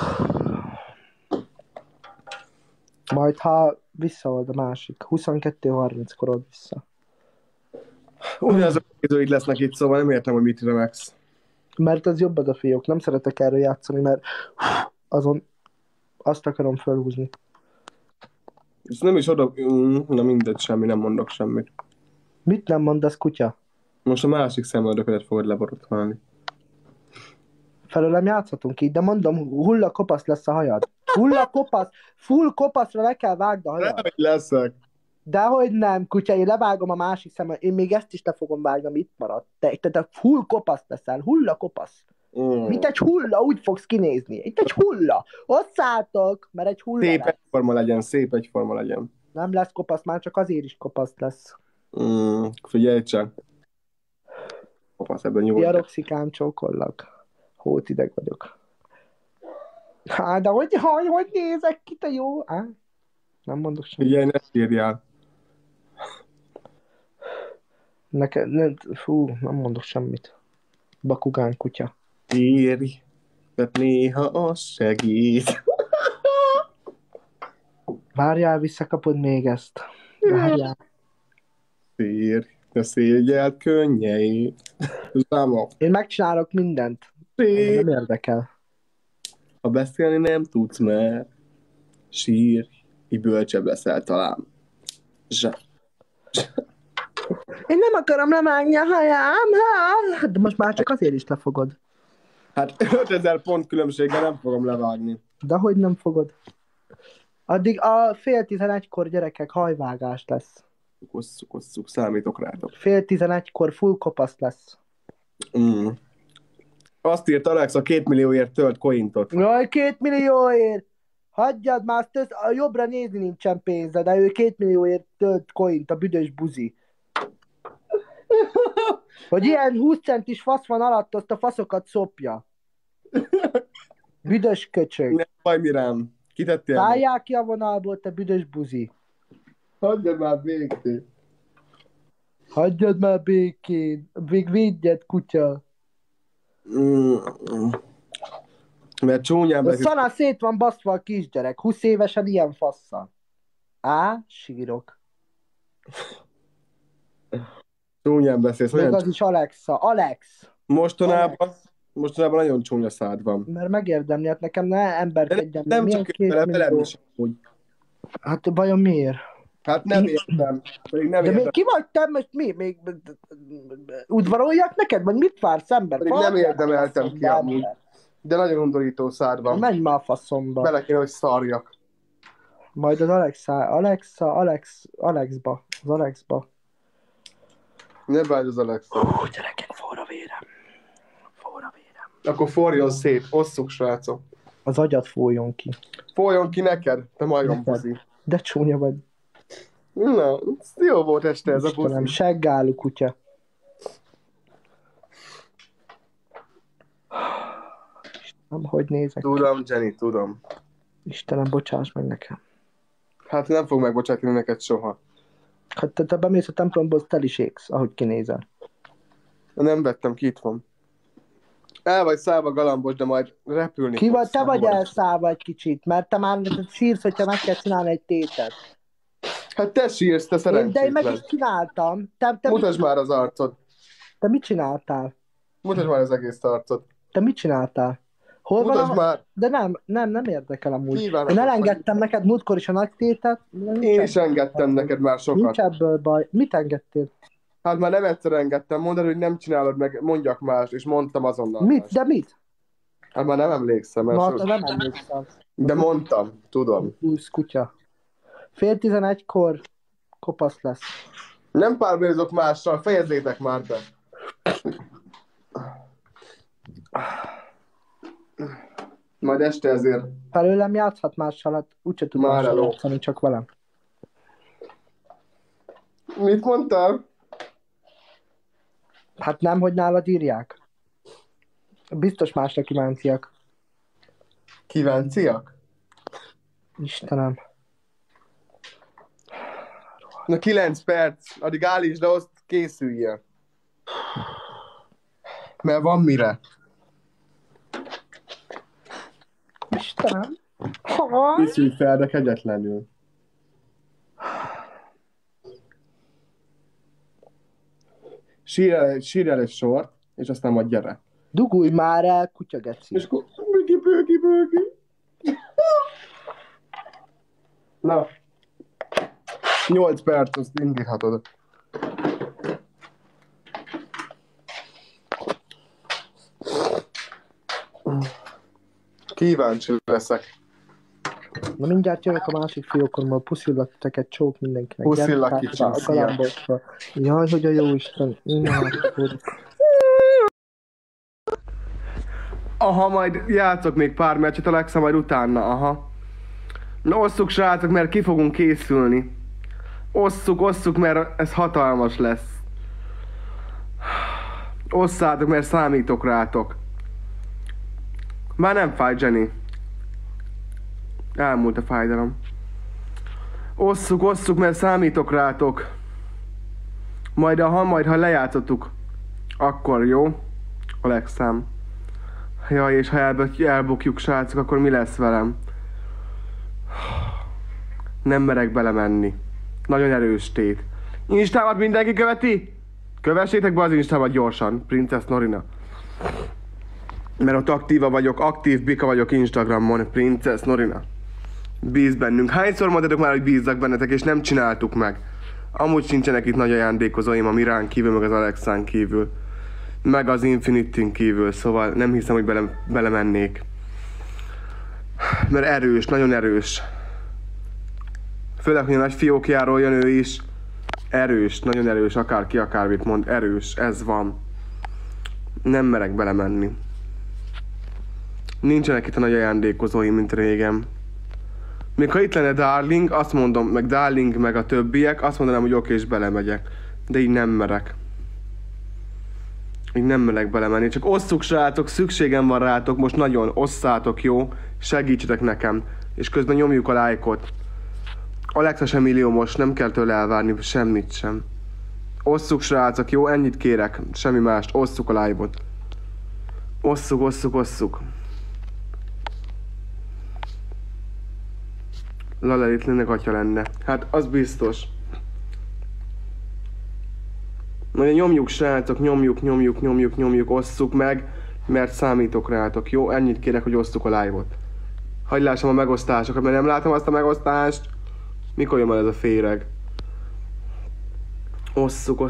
Majd ha visszaold a másik. 22:30-kor old vissza. Ugyanazok a nézőid lesznek itt, szóval nem értem, hogy mit remegsz. Mert az jobb a fiók. Nem szeretek erről játszani, mert azon azt akarom felhúzni. És nem is oda... Na mindegy, nem mondok semmit. Mit nem mondasz, kutya? Most a másik szemöldöködet fogod leborotválni. Felőlem játszhatunk így, de mondom, hulla kopasz lesz a hajad. Hulla kopasz, full kopaszra le kell vágni a hajad. Dehogy leszek. Dehogy nem, kutya, én levágom a másik szemet, én még ezt is le fogom vágni, ami itt maradt. Te full kopasz leszel, hulla kopasz. Mint egy hulla, úgy fogsz kinézni. Itt egy hulla. Ott szálltok, mert egy hulla Szép egyforma legyen, szép egyforma legyen. Nem lesz kopasz, már csak azért is kopasz lesz. Figyelj csak. Kopasz, ebben nyugodj. Roxikám, csókollak. Hótideg vagyok. Hát, de hogy nézek ki, te jó? Nem mondok semmit. Figyelj, ne sírjál. Nem mondok semmit. Bakugán kutya. Írj, mert néha az segít. Várjál, visszakapod még ezt. Várjál. Szírj, ne szégyeld könnyeit. Zámok. Én megcsinálok mindent. Nem érdekel. Ha beszélni nem tudsz, mert sírj, így bölcsebb leszel talán. Én nem akarom levágni a hajám. De most már csak azért is lefogod. Hát 5000 pont különbséggel nem fogom levágni. De hogy nem fogod? Addig a 10:30-kor gyerekek hajvágás lesz. Szukosszuk, számítok rátok. 10:30-kor full kopasz lesz. Azt írt Alex, a 2 millióért tölt cointot. Jaj, 2 millióért! Hagyjad már, a jobbra nézni nincsen pénze, de ő 2 millióért tölt coint, a büdös buzi. Hogy ilyen 20 centis fasz van alatt, azt a faszokat szopja. Büdös köcsög. Nem baj, Mirám. Kitettél? Szálljál ki a vonalból, te büdös buzi. Hagyjad már békén. Hagyjad már békén. Még védjed, kutya. Mert csúnyán beszél. Szana szét van baszva a kisgyerek. 20 évesen ilyen fasszal. Sírok. Csúnyán beszélsz. Meg az is Alexa. Alex. Mostanában nagyon csúnya szád van. Mert megérdemli, hát nekem ne emberkedjen. Nem csak velem is úgy. Hát vajon miért? Hát nem értem. De még ki vagy te? Most mi? Még udvaroljak neked? Vagy mit vársz ember? Pedig nem érdemeltem ki amúgy. De nagyon undorító szád van. Menj már a faszomba. Bele kéne, hogy szarjak. Majd az Alexba. Az Alexba. Ne vágy az Alexa. Gyerekek, forra vérem. Akkor forjon szét. Osszuk, srácok. Az agyat fújjon ki. Fújjon ki neked, te majom buzi. De csúnya vagy. Na, jó volt este ez a buzi. Nem, seggálú kutya. Nem, hogy nézek. Tudom, Jenny, tudom. Istenem, bocsáss meg nekem. Hát nem fog megbocsátani neked soha. Hát te bemész a templomból, te is égsz, ahogy kinézel. Nem vettem ki, itt van. El vagy szállva galambos, de majd repülni. Ki vagy, te vagy elszállva egy kicsit, mert te már sírsz, hogyha meg kell csinálni egy tétet. Hát te sírsz, te szerencsétlen. De én meg is csináltam. Mutasd már az arcod. Te mit csináltál? Mutasd már az egész arcod. Te mit csináltál? Hol mutasd van már. De nem érdekel amúgy. Én elengedtem neked múltkor is a nagy tétet. Én is engedtem neked már sokat. Nincs ebből baj. Mit engedtél? Hát már nem egyszer engedtem. Mondod, hogy nem csinálod meg, mondjak más, és mondtam azonnal. Mit? Más. De mit? Hát már nem emlékszem. Nem emlékszem. De mondtam, tudom. Húsz kutya. 10:30-kor kopasz lesz. Nem párbérzok mással, fejezzétek már be. Majd este ezért. Felőlem játszhat mással, hát úgyse tud mással játszani, csak velem. Mit mondtál? Hát nem, hogy nálad írják. Biztos másra kíváncsiak. Kíváncsiak? Istenem. Na 9 perc, addig állítsd le, azt készüljél. Mert van mire. Istenem. Készülj fel, de kegyetlenül. Sírj el egy sort, és aztán majd gyere. Dugulj már el, kutyageci. És akkor bőgi. Na. 8 perc, azt indíthatod. Kíváncsi leszek. Na mindjárt jövök a másik fiókommal, puszillak titeket, csók mindenkinek. Puszillak kicsim, szia. Jaj, hogy a jó Isten. Aha, majd játszok még pár meccset, Alexa, majd utána, aha. Na osszuk, srácok, mert ki fogunk készülni. Osszuk, mert ez hatalmas lesz. Osszátok, mert számítok rátok. Már nem fáj, Jenny. Elmúlt a fájdalom. Osszuk, mert számítok rátok. Majd ha lejátszottuk, akkor jó, Alexám. Jaj, és ha elbukjuk, srácok, akkor mi lesz velem? Nem merek belemenni. Nagyon erős tét. Instámat mindenki követi? Kövessétek be az Instámat gyorsan, Princess Norina. Mert ott aktív bika vagyok Instagramon, Princess Norina. Bíz bennünk. Hányszor mondhatok már, hogy bízzak bennetek, és nem csináltuk meg? Amúgy sincsenek itt nagy ajándékozóim a Mirán kívül, meg az Alexán kívül. Meg az Infinity-n kívül, szóval nem hiszem, hogy belemennék. Mert erős, nagyon erős. Főleg, hogy a nagy fiókjáról jön ő is. Erős, nagyon erős, akárki akármit mond, erős, ez van. Nem merek belemenni. Nincsenek itt a nagy ajándékozóim, mint régen. Még ha itt lenne Darling, azt mondom, meg Darling, meg a többiek, azt mondanám, hogy oké, és belemegyek. De így nem merek. Így nem merek belemenni. Csak osszuk, srácok, szükségem van rátok, most nagyon osszátok, jó? Segítsetek nekem. És közben nyomjuk a lájkot. Alexa sem milliómos, nem kell tőle elvárni semmit sem. Osszuk, srácok, jó? Ennyit kérek, semmi mást. Osszuk a live-ot. Osszuk. Lala itt lenne, atya lenne. Hát, az biztos. Na, nyomjuk, srácok, nyomjuk, osszuk meg, mert számítok rátok, jó? Ennyit kérek, hogy osszuk a live-ot. Hadd lássam a megosztásokat, mert nem látom azt a megosztást. Mikor jön már ez a féreg? Osszuk.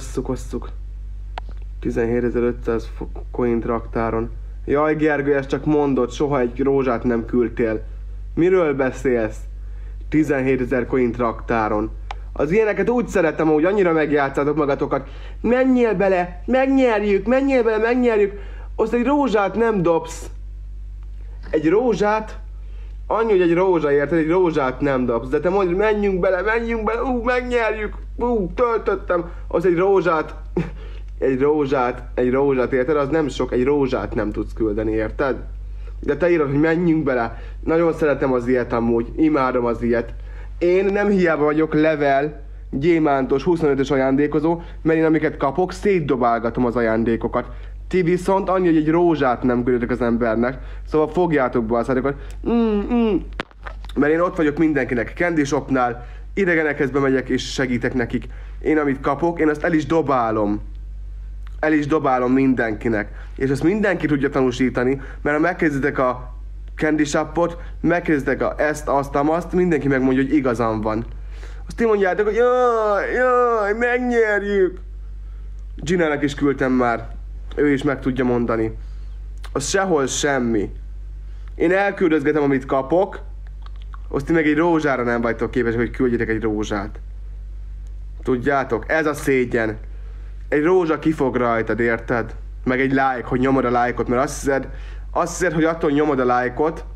17.500 coint raktáron. Jaj, Gergő, ezt csak mondod, soha egy rózsát nem küldtél. Miről beszélsz? 17.000 coint raktáron. Az ilyeneket úgy szeretem, hogy annyira megjátszátok magatokat. Menjél bele, megnyerjük. Azt egy rózsát nem dobsz. Egy rózsát? Annyi, hogy egy rózsa, érted? Egy rózsát nem dobsz. De te mondod, menjünk bele, megnyerjük. Töltöttem. Az egy rózsát. Egy rózsát, érted? Az nem sok, egy rózsát nem tudsz küldeni, érted? De te írod, hogy menjünk bele. Nagyon szeretem az ilyet amúgy. Imádom az ilyet. Én nem hiába vagyok level, gyémántos, 25-ös ajándékozó, mert én amiket kapok, szétdobálgatom az ajándékokat. Ti viszont annyi, hogy egy rózsát nem küldök az embernek, szóval fogjátok be a szátokat. Mert én ott vagyok mindenkinek, Candy Shopnál, idegenekhez bemegyek és segítek nekik. Én amit kapok, én azt el is dobálom mindenkinek. És ezt mindenki tudja tanúsítani, mert ha megkezditek a Candy Shopot, megkezditek ezt, azt, mindenki megmondja, hogy igazam van. Azt ti mondjátok, hogy jaj, megnyerjük. Ginának is küldtem már. Ő is meg tudja mondani. Az sehol semmi. Én elküldözgetem, amit kapok, azt ti meg egy rózsára nem vagytok képesek, hogy küldjetek egy rózsát. Tudjátok? Ez a szégyen. Egy rózsa kifog rajtad, érted? Meg egy like, hogy nyomod a lájkot, mert azt hiszed, hogy attól nyomod a lájkot,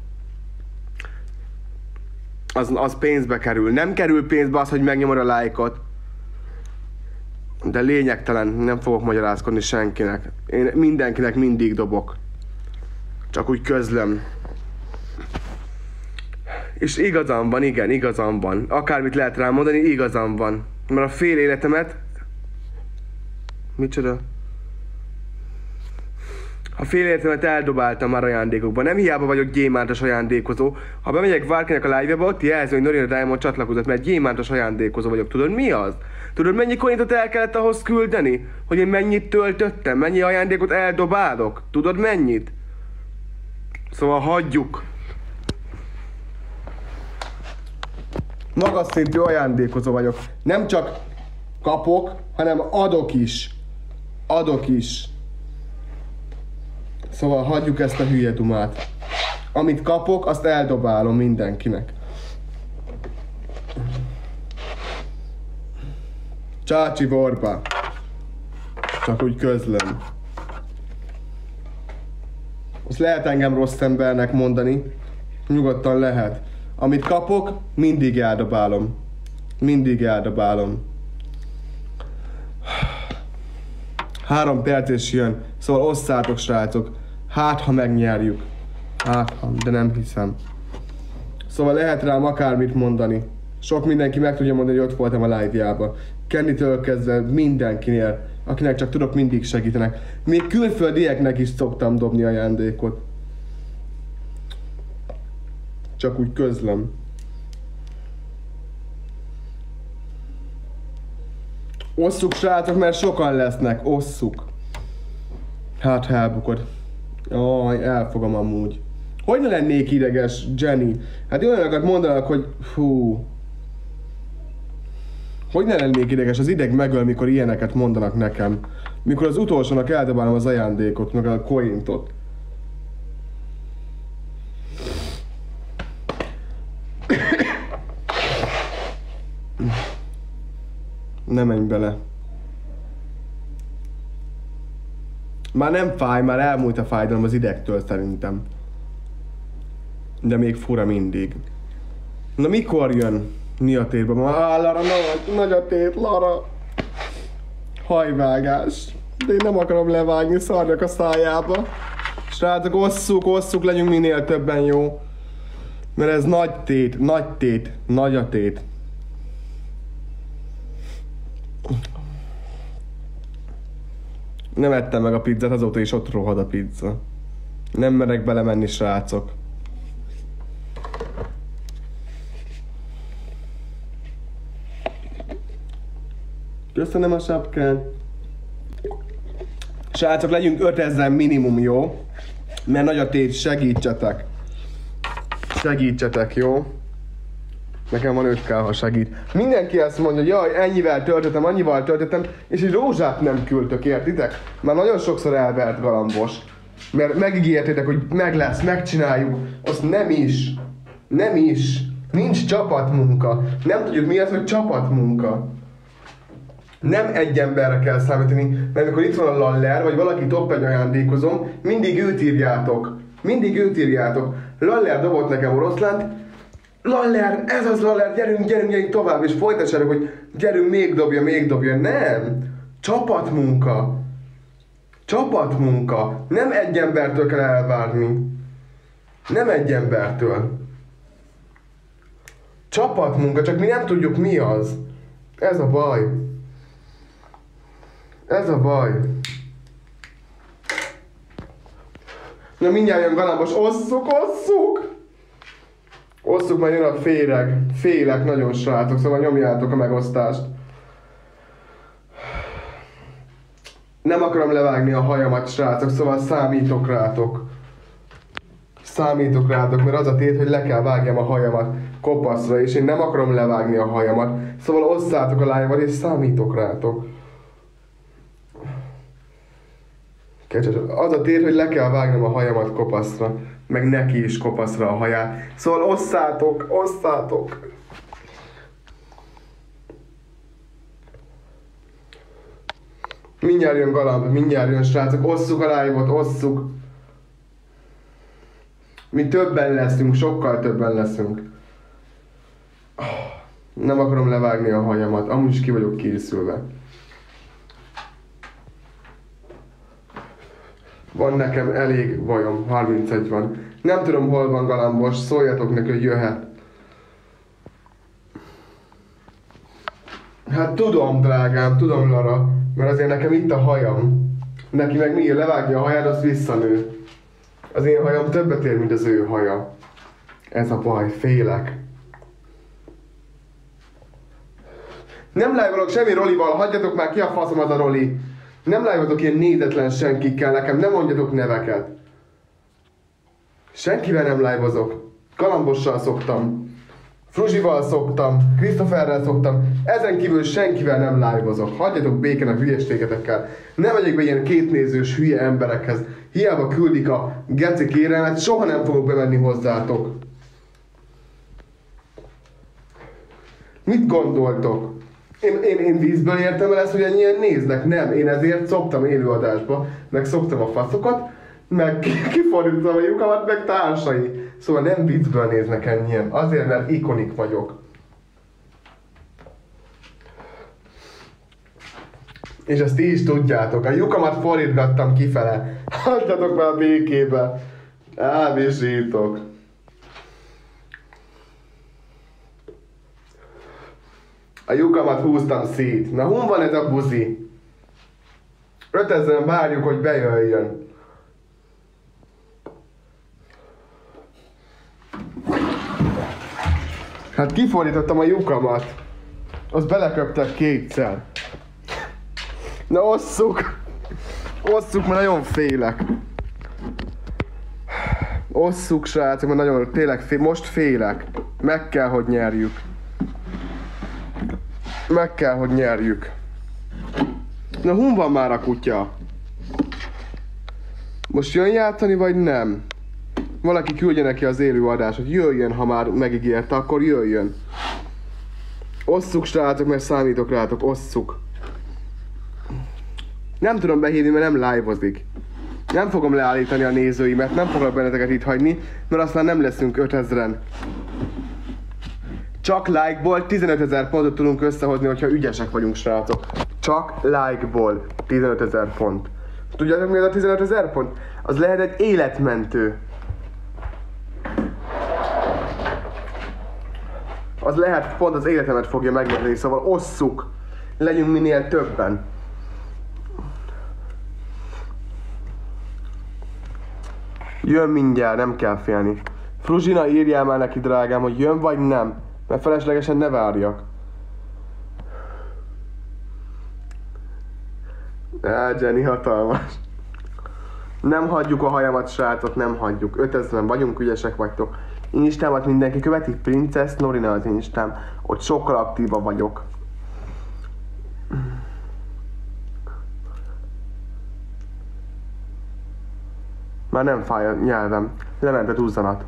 az pénzbe kerül. Nem kerül pénzbe az, hogy megnyomod a lájkot. De lényegtelen, nem fogok magyarázkodni senkinek. Én mindenkinek mindig dobok. Csak úgy közlöm. És igazam van, igen, igazam van. Akármit lehet rám mondani, igazam van. Mert a fél életemet... Micsoda? A fél életemet eldobáltam már ajándékokban. Nem hiába vagyok gyémántos ajándékozó. Ha bemegyek bárkinek a live-ba, ott jelzi, hogy Norina Diamond csatlakozott, mert gyémántos ajándékozó vagyok. Tudod mi az? Tudod mennyi cointot el kellett ahhoz küldeni? Hogy én mennyit töltöttem? Mennyi ajándékot eldobálok? Tudod mennyit? Szóval hagyjuk. Magas szintű ajándékozó vagyok. Nem csak kapok, hanem adok is. Szóval hagyjuk ezt a hülye dumát. Amit kapok, azt eldobálom mindenkinek. Csácsi vorba. Csak úgy közlöm. Az Ezt lehet engem rossz embernek mondani. Nyugodtan lehet. Amit kapok, mindig eldobálom. Mindig eldobálom. 3 perc és jön. Szóval osszátok, srácok. Hát, ha megnyerjük. Hát, ha, de nem hiszem. Szóval lehet rám akármit mondani. Sok mindenki meg tudja mondani, hogy ott voltam a live-jában. Kennytől kezdve mindenkinél, akinek csak tudok, mindig segítenek. Még külföldieknek is szoktam dobni ajándékot. Csak úgy közlöm. Osszuk, srácok, mert sokan lesznek. Osszuk. Hát, ha elbukod. Jaj, elfogom amúgy. Hogy ne lennék ideges, Jenny? Hát olyanokat mondanak, hogy fú. Hogy ne lennék ideges? Az ideg megöl, mikor ilyeneket mondanak nekem. Mikor az utolsónak eldobálom az ajándékot, meg a cointot. Ne menj bele. Már nem fáj, már elmúlt a fájdalom az idegtől szerintem. De még fura mindig. Na mikor jön? Mi a tétben? Lara, nagy a tét, Lara. Hajvágás. De én nem akarom levágni, szarjak a szájába. Srácok, osszuk, legyünk minél többen, jó? Mert ez nagy tét, nagy a tét. Nem ettem meg a pizzát, azóta is ott rohad a pizza. Nem merek belemenni, srácok. Köszönöm a sapkát. Srácok, legyünk 5000 minimum, jó? Mert nagy a tét, segítsetek. Segítsetek, jó? Nekem van 5K, ha segít. Mindenki ezt mondja, hogy jaj, ennyivel töltöttem, annyival töltöttem, és egy rózsát nem küldtök, értitek? Már nagyon sokszor elvert galambos. Mert megígértétek, hogy meg lesz, megcsináljuk. Azt nem is. Nem is. Nincs csapatmunka. Nem tudjuk mi az, hogy csapatmunka. Nem egy emberre kell számítani, mert amikor itt van a Laller, vagy valaki top egy ajándékozom, mindig őt írjátok. Mindig őt írjátok. Laller dobott nekem oroszlánt. Laller, ez az Laller, gyerünk tovább, és folytassátok, hogy gyerünk, még dobja. Nem! Csapatmunka. Csapatmunka. Nem egy embertől kell elvárni. Nem egy embertől. Csapatmunka, csak mi nem tudjuk mi az. Ez a baj. Ez a baj. Na mindjárt jön galambos, osszuk! Osszuk, majd jön a féreg. Félek nagyon, srácok, szóval nyomjátok a megosztást. Nem akarom levágni a hajamat, srácok, szóval számítok rátok. Számítok rátok, mert az a tét, hogy le kell vágjam a hajamat kopaszra, és én nem akarom levágni a hajamat. Szóval osszátok a live-ot, és számítok rátok. Az a tét, hogy le kell vágnom a hajamat kopaszra, meg neki is kopaszra a haját. Szóval osszátok! Mindjárt jön galamb, mindjárt jön, srácok, osszuk a live-ot, osszuk! Mi többen leszünk, sokkal többen leszünk. Nem akarom levágni a hajamat, amúgy is ki vagyok készülve. Van nekem elég bajom, 31 van. Nem tudom, hol van galambos, szóljatok neki, hogy jöhet. Hát tudom, drágám, tudom, Lara, mert azért nekem itt a hajam. Neki meg mi, levágja a haját, az visszanő. Az én hajam többet ér, mint az ő haja. Ez a baj, félek. Nem live-olok semmi Rolival, hagyjatok már ki a faszom az a Roli. Nem live-olok ilyen nézetlen senkikkel nekem, nem mondjatok neveket. Senkivel nem live-ozok. Galambossal szoktam. Fruzsival szoktam, Christopherrel szoktam, ezen kívül senkivel nem live-ozok. Hagyjatok békén a hülyestégetekkel. Nem megyek be ilyen kétnézős hülye emberekhez. Hiába küldik a geci kérelmet, soha nem fogok bemenni hozzátok. Mit gondoltok? Én vízből értem el ezt, hogy ennyien néznek? Nem, én ezért szoktam élőadásba, meg szoktam a faszokat, meg kifordítom a lyukamat, meg társai. Szóval nem viccből néznek ennyien, azért, mert ikonik vagyok. És ezt ti is tudjátok, a lyukamat fordítgattam kifele. Hagyjatok már békébe. Elvisítok. A lyukamat húztam szét. Na, hon van ez a buzi? 5000-en várjuk, hogy bejöjjön. Hát kifordítottam a lyukamat. Azt beleköptek kétszer. Na osszuk! Osszuk, mert nagyon félek. Osszuk, srácok, mert nagyon, tényleg most félek. Meg kell, hogy nyerjük. Meg kell, hogy nyerjük. Na, hon van már a kutya? Most jön játszani, vagy nem? Valaki küldje neki az élő adást, hogy jöjjön, ha már megígérte, akkor jöjjön. Osszuk, srácok, mert számítok rátok, osszuk. Nem tudom behívni, mert nem live-ozik. Nem fogom leállítani a nézőimet, nem foglak benneteket itt hagyni, mert aztán nem leszünk 5000-en. Csak like-ból 15 000 pontot tudunk összehozni, hogyha ügyesek vagyunk, srácok. Csak like-ból 15 000 pont. Tudjátok, mi az a 15 000 pont? Az lehet egy életmentő. Az lehet, pont az életemet fogja megmenteni, szóval osszuk. Legyünk minél többen. Jön mindjárt, nem kell félni. Fruzsina, írjál már neki, drágám, hogy jön vagy nem. Mert feleslegesen ne várjak. Jenny hatalmas. Nem hagyjuk a hajamat, srácok, nem hagyjuk. 5000-en vagyunk, ügyesek vagytok. Instámat mindenki követi, Princess Norina az Instám. Ott sokkal aktívabb vagyok. Már nem fáj a nyelvem. Lement a duzzanat.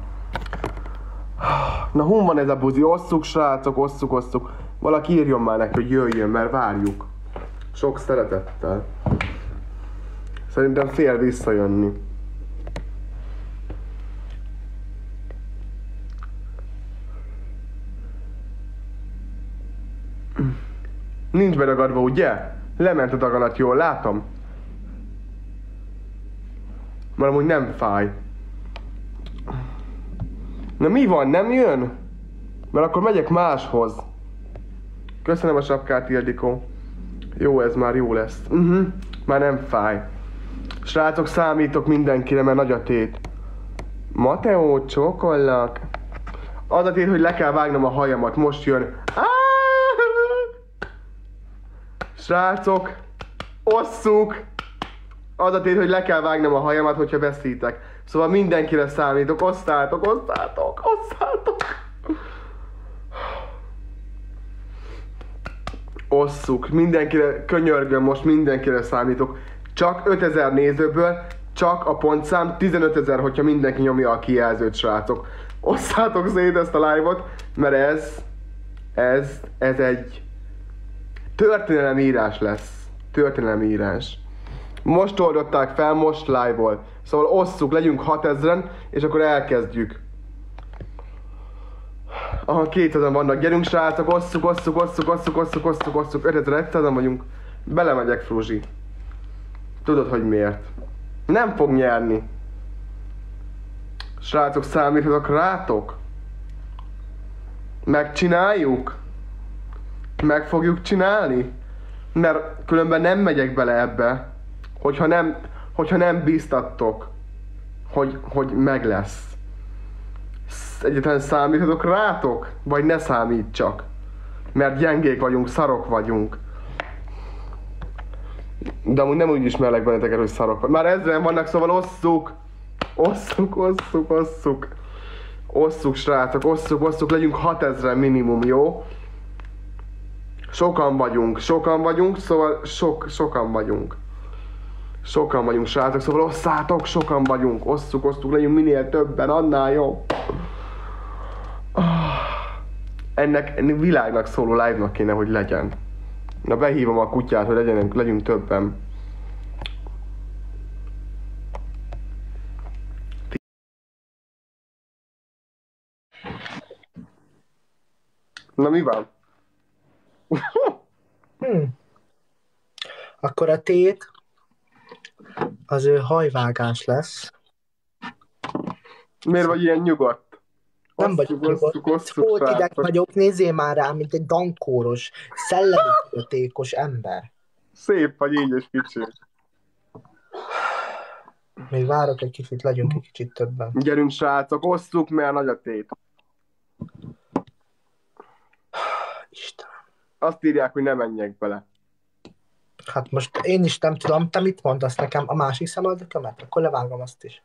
Na, hon van ez a buzi? Osszuk, srácok, osszuk. Valaki írjon már neki, hogy jöjjön, mert várjuk. Sok szeretettel. Szerintem fél visszajönni. Nincs beragadva, ugye? Lement a daganat, jól látom? Mert amúgy nem fáj. Na mi van, nem jön? Mert akkor megyek máshoz. Köszönöm a sapkát, Ildikó. Jó, ez már jó lesz. Már nem fáj. Srácok, számítok mindenkire, mert nagy a tét. Mateó, csókollak. Az a tét, hogy le kell vágnom a hajamat. Most jön. Srácok, osszuk. Az a tét, hogy le kell vágnom a hajamat, hogyha veszítek. Szóval mindenkire számítok. Osztátok. Osszuk. Mindenkire, könyörgöm, most mindenkire számítok. Csak 5000 nézőből, csak a pontszám 15 000, hogyha mindenki nyomja a kijelzőt, srácok. Osszátok szét ezt a live-ot, mert ez egy történelemírás lesz. Történelemírás. Most oldották fel, most live-ol. Szóval osszuk, legyünk 6000-en, és akkor elkezdjük. Aha, 2000-en vannak. Gyerünk, srácok, osszuk. 5100-en vagyunk. Belemegyek, Fruzsi. Tudod, hogy miért. Nem fog nyerni. Srácok, számíthatok rátok? Megcsináljuk? Meg fogjuk csinálni? Mert különben nem megyek bele ebbe. Hogyha nem bíztattok, hogy meg lesz. Egyáltalán számíthatok rátok? Vagy ne számítsak? Mert gyengék vagyunk, szarok vagyunk. De amúgy nem úgy ismerlek benneteket, hogy szarok vagy. Már 1000-en vannak, szóval osszuk. Osszuk, srácok, osszuk. Legyünk 6000 minimum, jó? Sokan vagyunk, szóval sokan vagyunk. Sokan vagyunk, srácok, szóval osszátok, sokan vagyunk. Osszuk, legyünk minél többen, annál jobb. Ennek világnak szóló live-nak kéne, hogy legyen. Na, behívom a kutyát, hogy legyünk többen. Na mi van? Akkor a tét az ő hajvágás lesz. Miért vagy ilyen nyugodt? Nem vagyok nyugodt. Hótideg vagyok, nézzél már rám, mint egy dankóros, szellemi fogyatékos ember. Szép vagy így és kicsi. Még várok egy kicsit, legyünk egy kicsit többen. Gyerünk srácok, osszuk, mert nagy a tét. Istenem. Azt írják, hogy ne menjek bele. Hát most én is nem tudom, te mit mondasz nekem, a másik szemöldökömet? Akkor levágom azt is.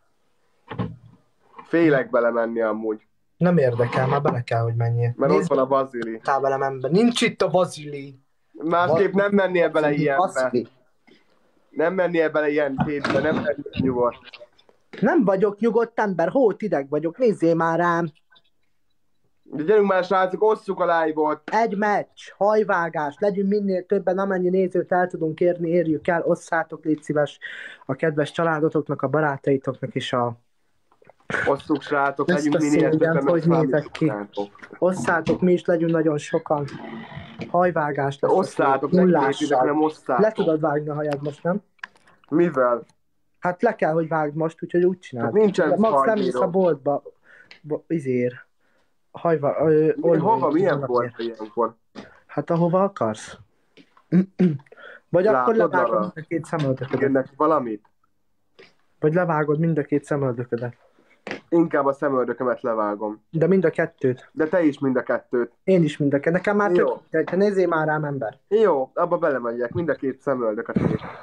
Félek bele menni amúgy. Nem érdekel, már bele kell, hogy menjél. Mert ott van a bazili. Tá velem ember. Nincs itt a bazili. Másképp nem mennél bele ilyenbe. Nem mennél bele ilyen tétbe, nem mennél nyugodt. Nem vagyok nyugodt ember, hótideg vagyok, nézzél már rám. De gyerünk már srácok, osszuk a live-ot. Egy meccs, hajvágás, legyünk minél többen, amennyi nézőt el tudunk érni, érjük el, osszátok, légy szíves a kedves családotoknak, a barátaitoknak és a... Osszuk srácok, legyünk minél többen, hogy nézek ki. Osszátok, mi is legyünk nagyon sokan. Hajvágás lesz. Osszátok, nem osszátok. Le tudod vágni a hajad most, nem? Mivel? Hát le kell, hogy vágd most, úgyhogy úgy csinálod. Nincsen Max nem mész a boltba, izér. Hova? Milyen boltba ilyenkor? Hát ahova akarsz. Vagy akkor levágod mind a két szemöldöködet. Ennek valamit? Vagy levágod mind a két szemöldöködet. Inkább a szemöldökömet levágom. De mind a kettőt. De te is mind a kettőt. Én is mind a kettőt. Nekem már tök, te nézzél már rám, ember. Jó, abba belemegyek. Mind a két szemöldököt.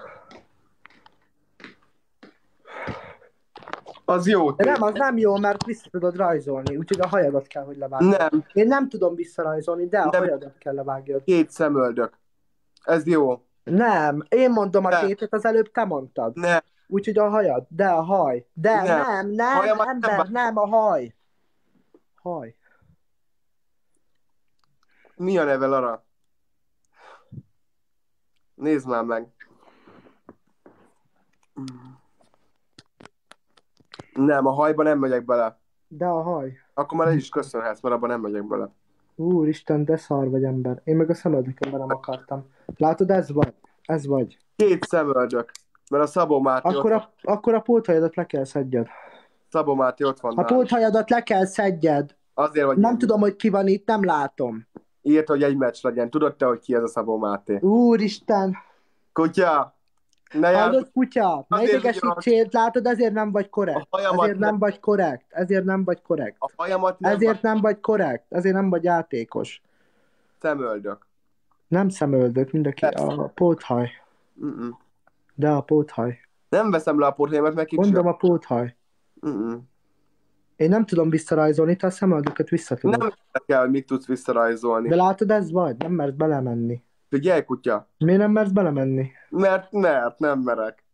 Az jó. De nem, az nem jó, mert vissza tudod rajzolni, úgyhogy a hajadat kell, hogy levágj. Nem. Én nem tudom visszarajzolni, de a hajadat kell levágjad. Két szemöldök. Ez jó. Nem, én mondom a kétet, az előbb te mondtad. Nem. Úgyhogy a hajad, de a haj. De nem, ember, nem a haj. Haj. Mi a neve, Lara? Nézd már meg. Nem, a hajba nem megyek bele. De a haj. Akkor már el is köszönhetsz, mert abban nem megyek bele. Úristen, de szar vagy ember. Én meg a szemöldökömben nem akartam. Látod, ez vagy. Ez vagy. Két szemöldök. Mert a Szabó Máté akkor a póthajadat le kell szedjed. Szabó Máté ott van. A póthajadat le kell szedjed. Azért, hogy nem tudom, hogy ki van itt, nem látom. Írt, hogy egy meccs legyen. Tudod te, hogy ki ez a Szabó Máté? Úristen. Kutya! Hallod, kutya? Ne idegesítsél, látod, ezért nem vagy korrekt. Ezért nem vagy korrekt. Ezért nem vagy korrekt. A hajamat nem ezért nem vagy korrekt. Ezért nem vagy játékos. Szemöldök. Nem szemöldök, mindenki. A póthaj. De a póthaj. Nem veszem le a póthajamat, meg kicsi. Mondom a póthaj. Én nem tudom visszarajzolni, te a szemöldököt vissza tudod. Nem kell, hogy mit tudsz visszarajzolni. De látod, ez vagy, nem mersz belemenni. Figyelj, kutya. Miért nem mersz belemenni? Mert nem merek.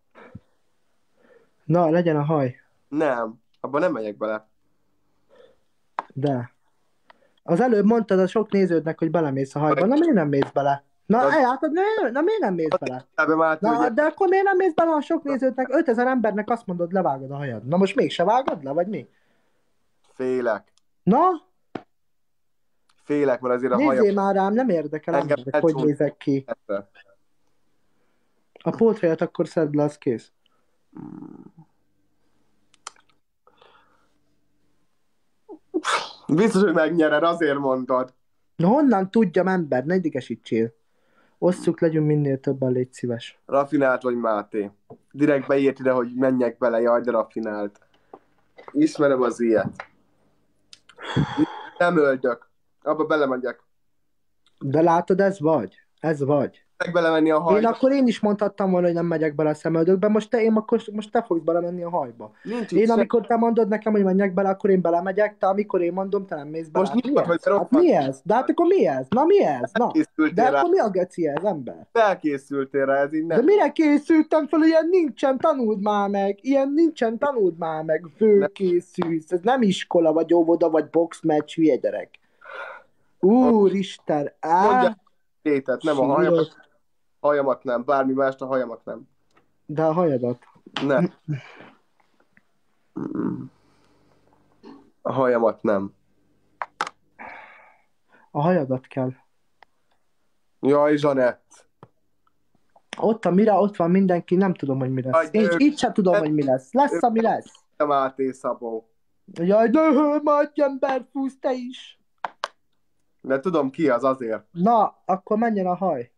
Na, legyen a haj. Nem, abban nem megyek bele. De. Az előbb mondtad a sok néződnek, hogy belemész a hajba. Na, miért nem mész bele? Na, látod, na miért nem mész bele? Na, de akkor miért nem mész bele a sok néződnek? 5000 embernek azt mondod, levágod a hajad. Na most mégse vágod le, vagy mi? Félek. Na? Félek, mert azért a hajam... Nézzél már rám, nem érdekel emberek, hogy nézek ki. A póthajat akkor szedd le, az kész. Biztos, hogy megnyered, azért mondtad. Na honnan tudjam, ember, ne idegesítsél. Osszuk, legyünk minél többen, légy szíves. Rafinált vagy Máté? Direkt beírt ide, hogy menjek bele, jaj, de rafinált. Ismerem az ilyet. Nem öldök. Abba belemegyek. De látod, ez vagy. Ez vagy. Belemenni a hajba. Én is mondhattam volna, hogy nem megyek bele a szemöldökbe, most te fogsz belemenni a hajba. Amikor te mondod nekem, hogy menjek bele, akkor én belemegyek, te amikor én mondom, te nem mész bele. Most mi ez? De hát akkor mi ez? Na mi ez? Na. De akkor mi a geci ez, ember? Felkészültél rá, ez így nem. De mire készültem fel, ilyen nincsen, tanuld már meg. Ilyen nincsen, tanuld már meg. Fölkészülsz. Ez nem iskola, vagy óvoda, vagy boxmeccs, hülye gyerek. Úristen. Tétet, nem a hajamat. Hajamat nem, bármi mást, a hajamat nem. De a hajadat? Nem. A hajamat nem. A hajadat kell. Jaj, Zsanett. Ott van mindenki, nem tudom, hogy mi lesz. Én így sem tudom, hogy mi lesz. Lesz, ami lesz. Máté Szabó. Jaj, de Máty ember, fúsz te is. De tudom ki az azért. Na, akkor menjen a haj.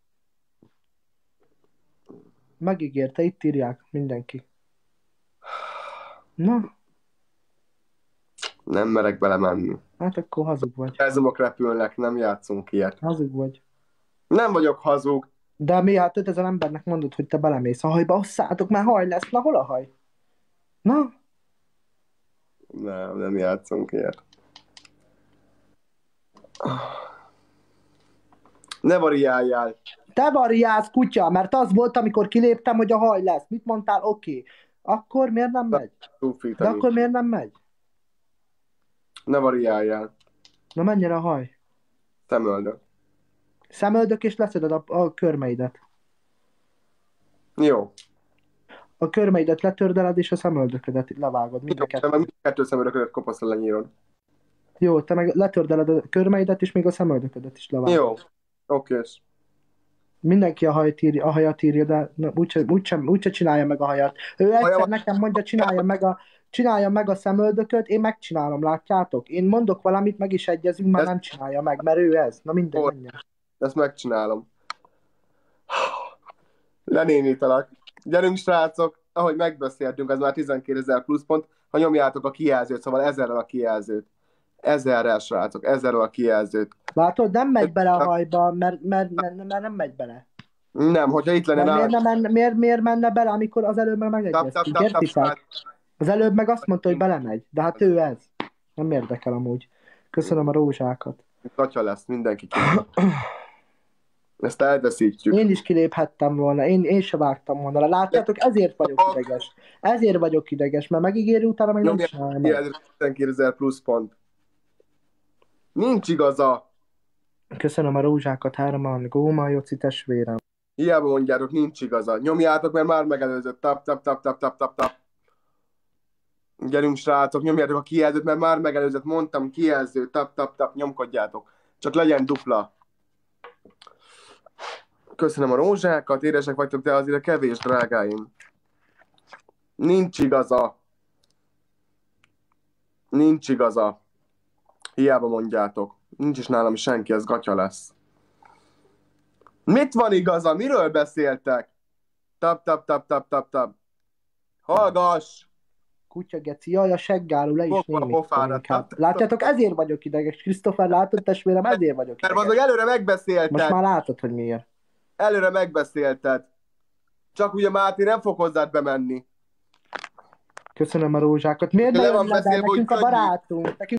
Megígérte, itt írják mindenki. Na. Nem merek belemenni. Hát akkor hazug vagy. Ezumok repülnek, nem játszunk ilyet. Hazug vagy. Nem vagyok hazug. De mi, hát 5000 embernek mondod, hogy te belemész a hajba, osszátok, már haj lesz. Na, hol a haj? Na? Nem játszunk ilyet. Ne variáljál. Te variálsz, kutya, mert az volt, amikor kiléptem, hogy a haj lesz. Mit mondtál? Oké. Akkor miért nem megy? De akkor miért nem megy? Ne variáljál. Na, menjen a haj. Szemöldök. Szemöldök, és leszeded a körmeidet. Jó. A körmeidet letördeled, és a szemöldöködet levágod. Jó, te meg kettő szemöldöködet kopaszra lenyírod. Jó, te meg letördeled a körmeidet, és még a szemöldöködet is levágod. Jó. Okés. Mindenki a hajat írja, de úgyse csinálja meg a hajat. Ő egyszer nekem mondja, csinálja meg a szemöldököt, én megcsinálom, látjátok? Én mondok valamit, meg is egyezünk, már nem csinálja meg, mert ő ez. Na mindegy, menjen. Ezt megcsinálom. Lenénítalak. Gyerünk, srácok, ahogy megbeszéltünk, az már 12 000 plusz pont, ha nyomjátok a kijelzőt, szóval 1000-rel a kijelzőt. 1000-rel, srácok, 1000-rel a kijelzőt. Látod, nem megy bele a hajba, mert nem megy bele. Nem, hogyha itt lenne... Miért menne bele, amikor az előbb meg megegyeztünk, értitek? Az előbb meg azt mondta, hogy belemegy, de hát ő ez. Nem érdekel amúgy. Köszönöm a rózsákat. Katya lesz, mindenki kilép. Ezt elveszítjük. Én is kiléphettem volna, én se vágtam volna. Látjátok, ezért vagyok ideges. Ezért vagyok ideges, mert megígéri, utána meg nem csinálja meg. 12 000 plusz pont. Nincs igaza. Köszönöm a rózsákat, 3-an. Góma, Joci testvérem. Hiába mondjátok, nincs igaza. Nyomjátok, mert már megelőzött. Tap. Gyerünk, srácok, nyomjátok a kijelzőt, mert már megelőzött. Mondtam, kijelző, tap, nyomkodjátok. Csak legyen dupla. Köszönöm a rózsákat, éresek vagytok, de azért a kevés, drágáim. Nincs igaza. Hiába mondjátok. Nincs is nálam senki, ez gatya lesz. Mit van igaza? Miről beszéltek? Tap. Hallgass! Kutya geci, jaj, a seggáló, le is némít. Látjátok, ezért vagyok ideges. Christopher, látod, testvérem, ezért vagyok ideges. Mert azok előre megbeszélted. Most már látod, hogy miért. Előre megbeszélted. Csak ugye Máté nem fog hozzád bemenni. Köszönöm a rózsákat. Miért nem jön le, nekünk a barátunk?